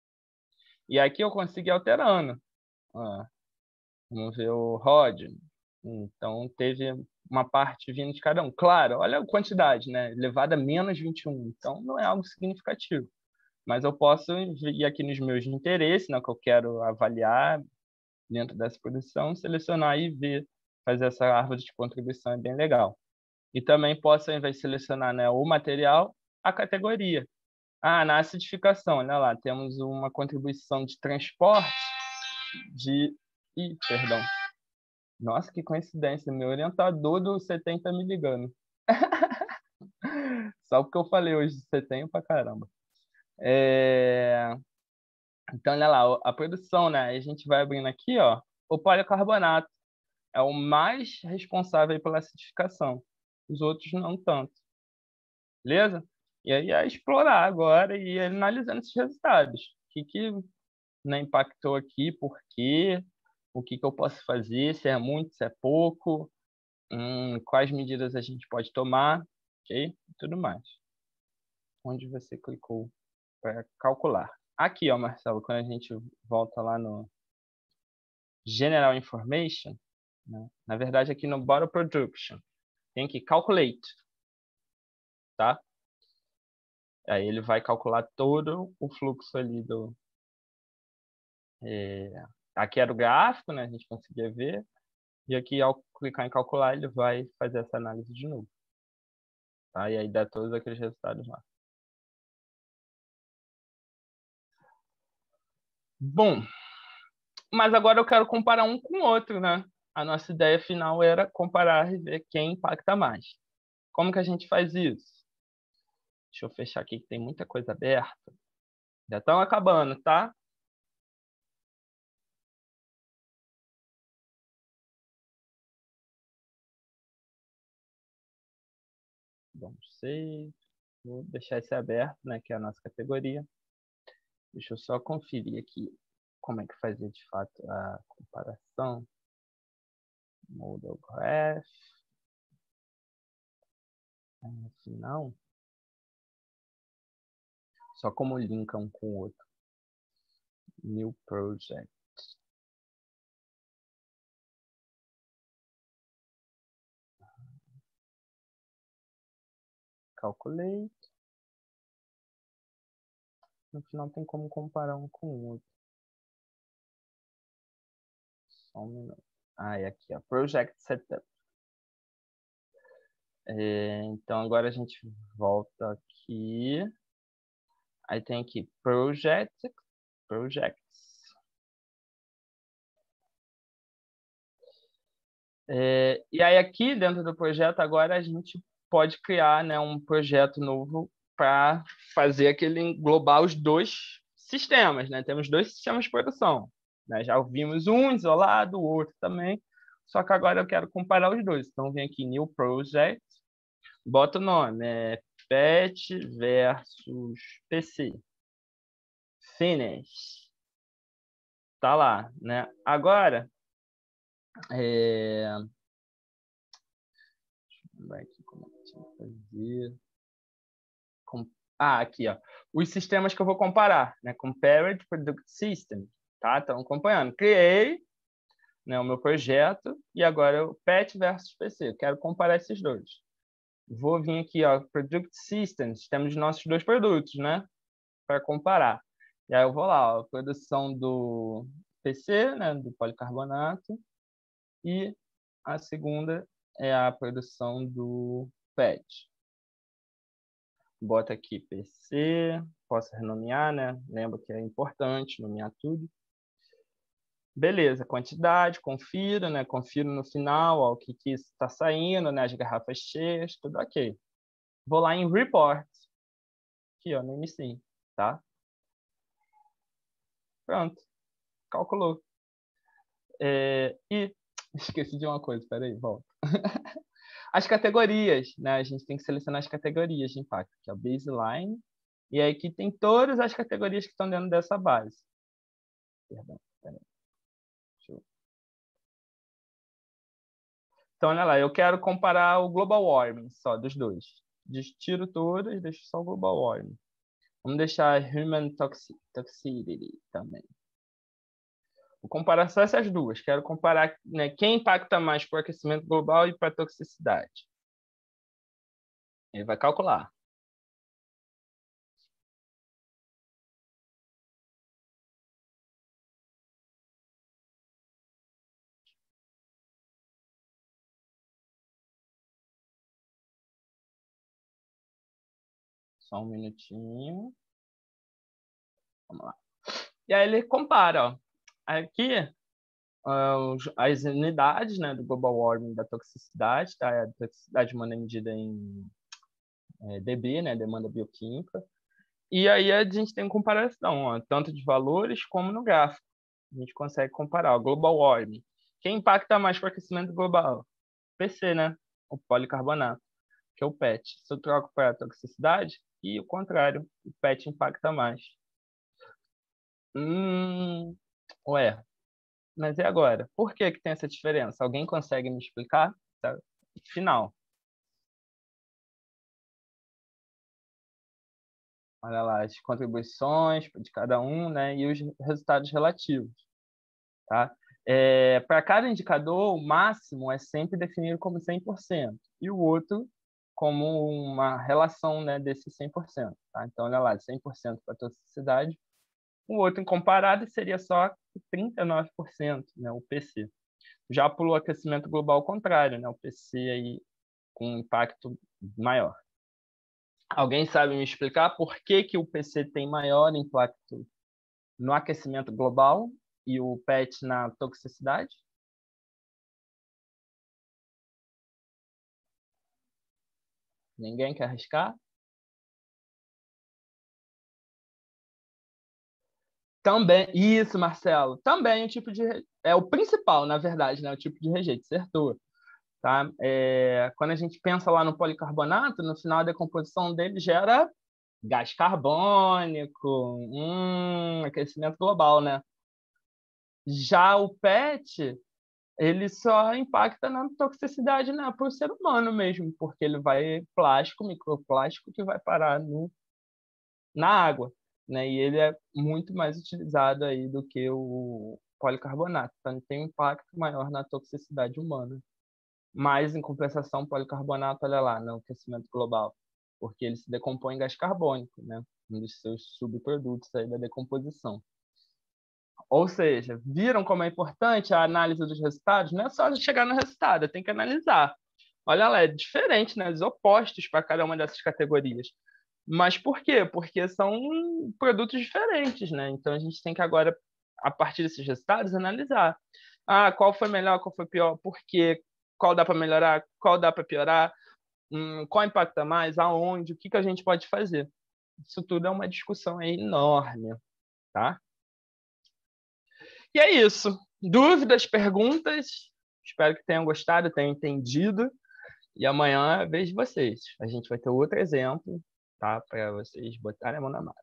E aqui eu consigo ir alterando. Ó, vamos ver o Rod. Então, teve uma parte vindo de cada um. Claro, olha a quantidade, né? Elevada a menos vinte e um. Então, não é algo significativo. Mas eu posso ir aqui nos meus interesses, né, que eu quero avaliar dentro dessa produção, selecionar e ver, fazer essa árvore de contribuição, é bem legal. E também posso, ao invés de selecionar, né, o material, a categoria. Ah, na acidificação, olha lá, temos uma contribuição de transporte de... Ih, perdão. Nossa, que coincidência. Meu orientador do CETEM tá me ligando. Só porque eu falei hoje de CETEM pra caramba. É... Então, olha lá, a produção, né? A gente vai abrindo aqui, ó. O policarbonato é o mais responsável pela acidificação. Os outros não tanto. Beleza? E aí é explorar agora e ir analisando esses resultados. O que, que né, impactou aqui, por quê, o que, que eu posso fazer, se é muito, se é pouco, hum, quais medidas a gente pode tomar, ok? E tudo mais. Onde você clicou para calcular. Aqui, ó, Marcelo, quando a gente volta lá no General Information, né? Na verdade, aqui no Bottle Production, tem que Calculate, tá? Aí ele vai calcular todo o fluxo ali do... É, aqui era o gráfico, né? A gente conseguia ver. E aqui, ao clicar em calcular, ele vai fazer essa análise de novo. Tá? E aí dá todos aqueles resultados lá. Bom, mas agora eu quero comparar um com o outro, né? A nossa ideia final era comparar e ver quem impacta mais. Como que a gente faz isso? Deixa eu fechar aqui que tem muita coisa aberta. Já estão acabando, tá? Vamos save. Vou deixar esse aberto, né? Que é a nossa categoria. Deixa eu só conferir aqui como é que fazia de fato a comparação. Model Graph. Se não, só como linka um com o outro. New Project. Calculate. No final tem como comparar um com o outro. Só um minuto. Ah, é aqui, ó. Project Setup. É, então agora a gente volta aqui. Aí tem aqui Project, Projects. É, e aí aqui dentro do projeto agora a gente pode criar, né, um projeto novo para fazer aquele englobar os dois sistemas, né? Temos dois sistemas de produção, né? Já vimos um isolado, o outro também. Só que agora eu quero comparar os dois. Então vem aqui New Project, bota o nome, é Pet versus P C. Finish. Tá lá, né? Agora, é... vai aqui como é que tinha que fazer. Com... Ah, aqui, ó. Os sistemas que eu vou comparar, né? Compared Product System, tá? Estão acompanhando. Criei, né, o meu projeto e agora o Pet versus P C. Eu quero comparar esses dois. Vou vir aqui, ó, Product Systems. Temos nossos dois produtos, né? Para comparar. E aí eu vou lá, ó, produção do P C, né? Do policarbonato. E a segunda é a produção do Pet. Bota aqui P C, posso renomear, né? Lembra que é importante nomear tudo. Beleza, quantidade, confiro, né? Confiro no final ó, o que que está saindo, né? As garrafas cheias, tudo ok. Vou lá em Report, aqui ó, no M C, tá? Pronto, calculou. É, e esqueci de uma coisa, peraí, volta. As categorias, né? A gente tem que selecionar as categorias de impacto, que é o baseline, e aí aqui tem todas as categorias que estão dentro dessa base. Perdão, peraí. Deixa eu... Então, olha lá, eu quero comparar o global warming só dos dois. Tiro todas e deixo só o global warming. Vamos deixar human toxicity também. Vou comparar só essas duas. Quero comparar, né, quem impacta mais para o aquecimento global e para a toxicidade. Ele vai calcular. Só um minutinho. Vamos lá. E aí ele compara, ó. Aqui, uh, as unidades, né, do global warming, da toxicidade, tá? A toxicidade humana é medida em é, dB, né, demanda bioquímica. E aí a gente tem comparação, ó, tanto de valores como no gráfico. A gente consegue comparar o global warming. Quem impacta mais para o aquecimento global? P C, né? O policarbonato, que é o P E T. Se eu troco para a toxicidade, e o contrário, o P E T impacta mais. Hum, ué, mas e agora? Por que que tem essa diferença? Alguém consegue me explicar? Tá. Final. Olha lá, as contribuições de cada um, né, e os resultados relativos. Tá? É, para cada indicador, o máximo é sempre definido como cem por cento e o outro como uma relação, né, desse cem por cento. Tá? Então, olha lá, cem por cento para a toxicidade, o outro comparado seria só trinta e nove por cento, né, o P C. Já para o aquecimento global ao contrário, né, o P C aí com um impacto maior. Alguém sabe me explicar por que, que o P C tem maior impacto no aquecimento global e o P E T na toxicidade? Ninguém quer arriscar? Também, isso, Marcelo. Também o tipo de é o principal, na verdade, né? O tipo de rejeito, acertou, tá? É, quando a gente pensa lá no policarbonato, no final a decomposição dele gera gás carbônico, hum, aquecimento global, né? Já o P E T, ele só impacta na toxicidade, né, para o ser humano mesmo, porque ele vai plástico, microplástico que vai parar no, na água, né? E ele é muito mais utilizado aí do que o policarbonato, então ele tem um impacto maior na toxicidade humana. Mas, em compensação, o policarbonato, olha lá, no aquecimento global, porque ele se decompõe em gás carbônico, né? Um dos seus subprodutos aí da decomposição. Ou seja, viram como é importante a análise dos resultados? Não é só chegar no resultado, tem que analisar. Olha lá, é diferente, né? Os opostos para cada uma dessas categorias. Mas por quê? Porque são produtos diferentes, né? Então a gente tem que agora, a partir desses resultados, analisar. Ah, qual foi melhor, qual foi pior, por quê? Qual dá para melhorar, qual dá para piorar, hum, qual impacta mais, aonde, o que, que a gente pode fazer. Isso tudo é uma discussão aí enorme, tá? E é isso. Dúvidas, perguntas? Espero que tenham gostado, tenham entendido. E amanhã é vez de vocês. A gente vai ter outro exemplo, tá? Para vocês botarem a mão na massa.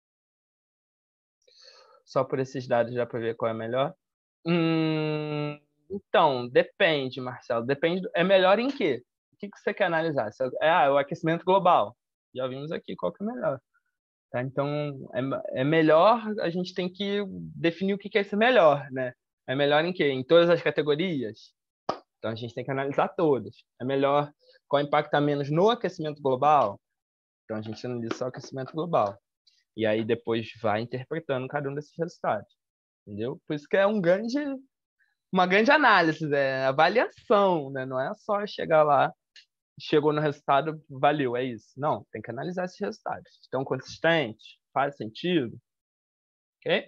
Só por esses dados já para ver qual é melhor. Hum, então, depende, Marcelo. Depende. Do... É melhor em quê? O que, que você quer analisar? É ah, o aquecimento global. Já vimos aqui qual que é melhor. Tá? Então, é, é melhor, a gente tem que definir o que, que é esse melhor, né? É melhor em quê? Em todas as categorias? Então, a gente tem que analisar todas. É melhor qual impacta menos no aquecimento global? Então, a gente analisa só o aquecimento global. E aí, depois, vai interpretando cada um desses resultados. Entendeu? Por isso que é um grande, uma grande análise, é avaliação, né? Não é só chegar lá, chegou no resultado, valeu, é isso. Não, tem que analisar esses resultados. Estão consistentes? Faz sentido? Ok?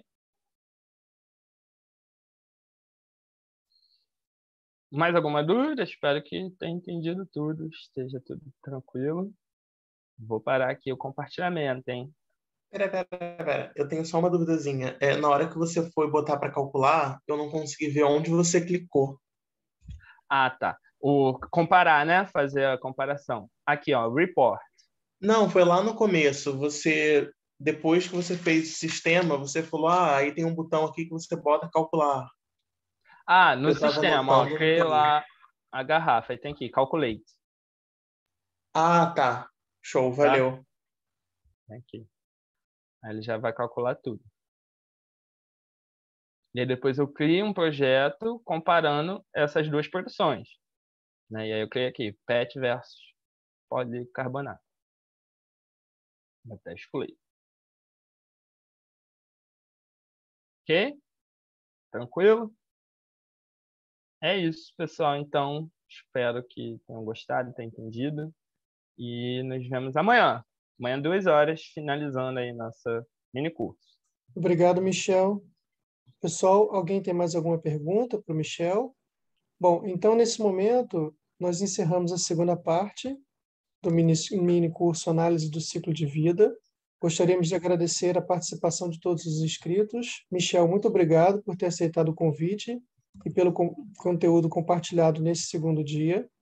Mais alguma dúvida? Espero que tenha entendido tudo, esteja tudo tranquilo. Vou parar aqui o compartilhamento, hein? Pera, pera, pera. Eu tenho só uma duvidazinha. É, na hora que você foi botar para calcular, eu não consegui ver onde você clicou. Ah, tá. O comparar, né? Fazer a comparação. Aqui, ó, report. Não, foi lá no começo. Você, depois que você fez o sistema, você falou, ah, aí tem um botão aqui que você bota calcular. Ah, no Eu estava sistema, ó, anotando, não criei peguei. lá a garrafa. Aí tem aqui, calculate. Ah, tá. Show, Tá? valeu. Aqui. Aí ele já vai calcular tudo. E aí depois eu crio um projeto comparando essas duas produções. Né? E aí eu criei aqui, P E T versus policarbonato. Vou até excluir. Ok? Tranquilo? É isso, pessoal. Então, espero que tenham gostado, tenham entendido. E nos vemos amanhã. Amanhã, duas horas, finalizando aí nossa mini curso. Obrigado, Michel. Pessoal, alguém tem mais alguma pergunta para o Michel? Bom, então, nesse momento, nós encerramos a segunda parte do mini, mini curso Análise do Ciclo de Vida. Gostaríamos de agradecer a participação de todos os inscritos. Michel, muito obrigado por ter aceitado o convite e pelo con- conteúdo compartilhado nesse segundo dia.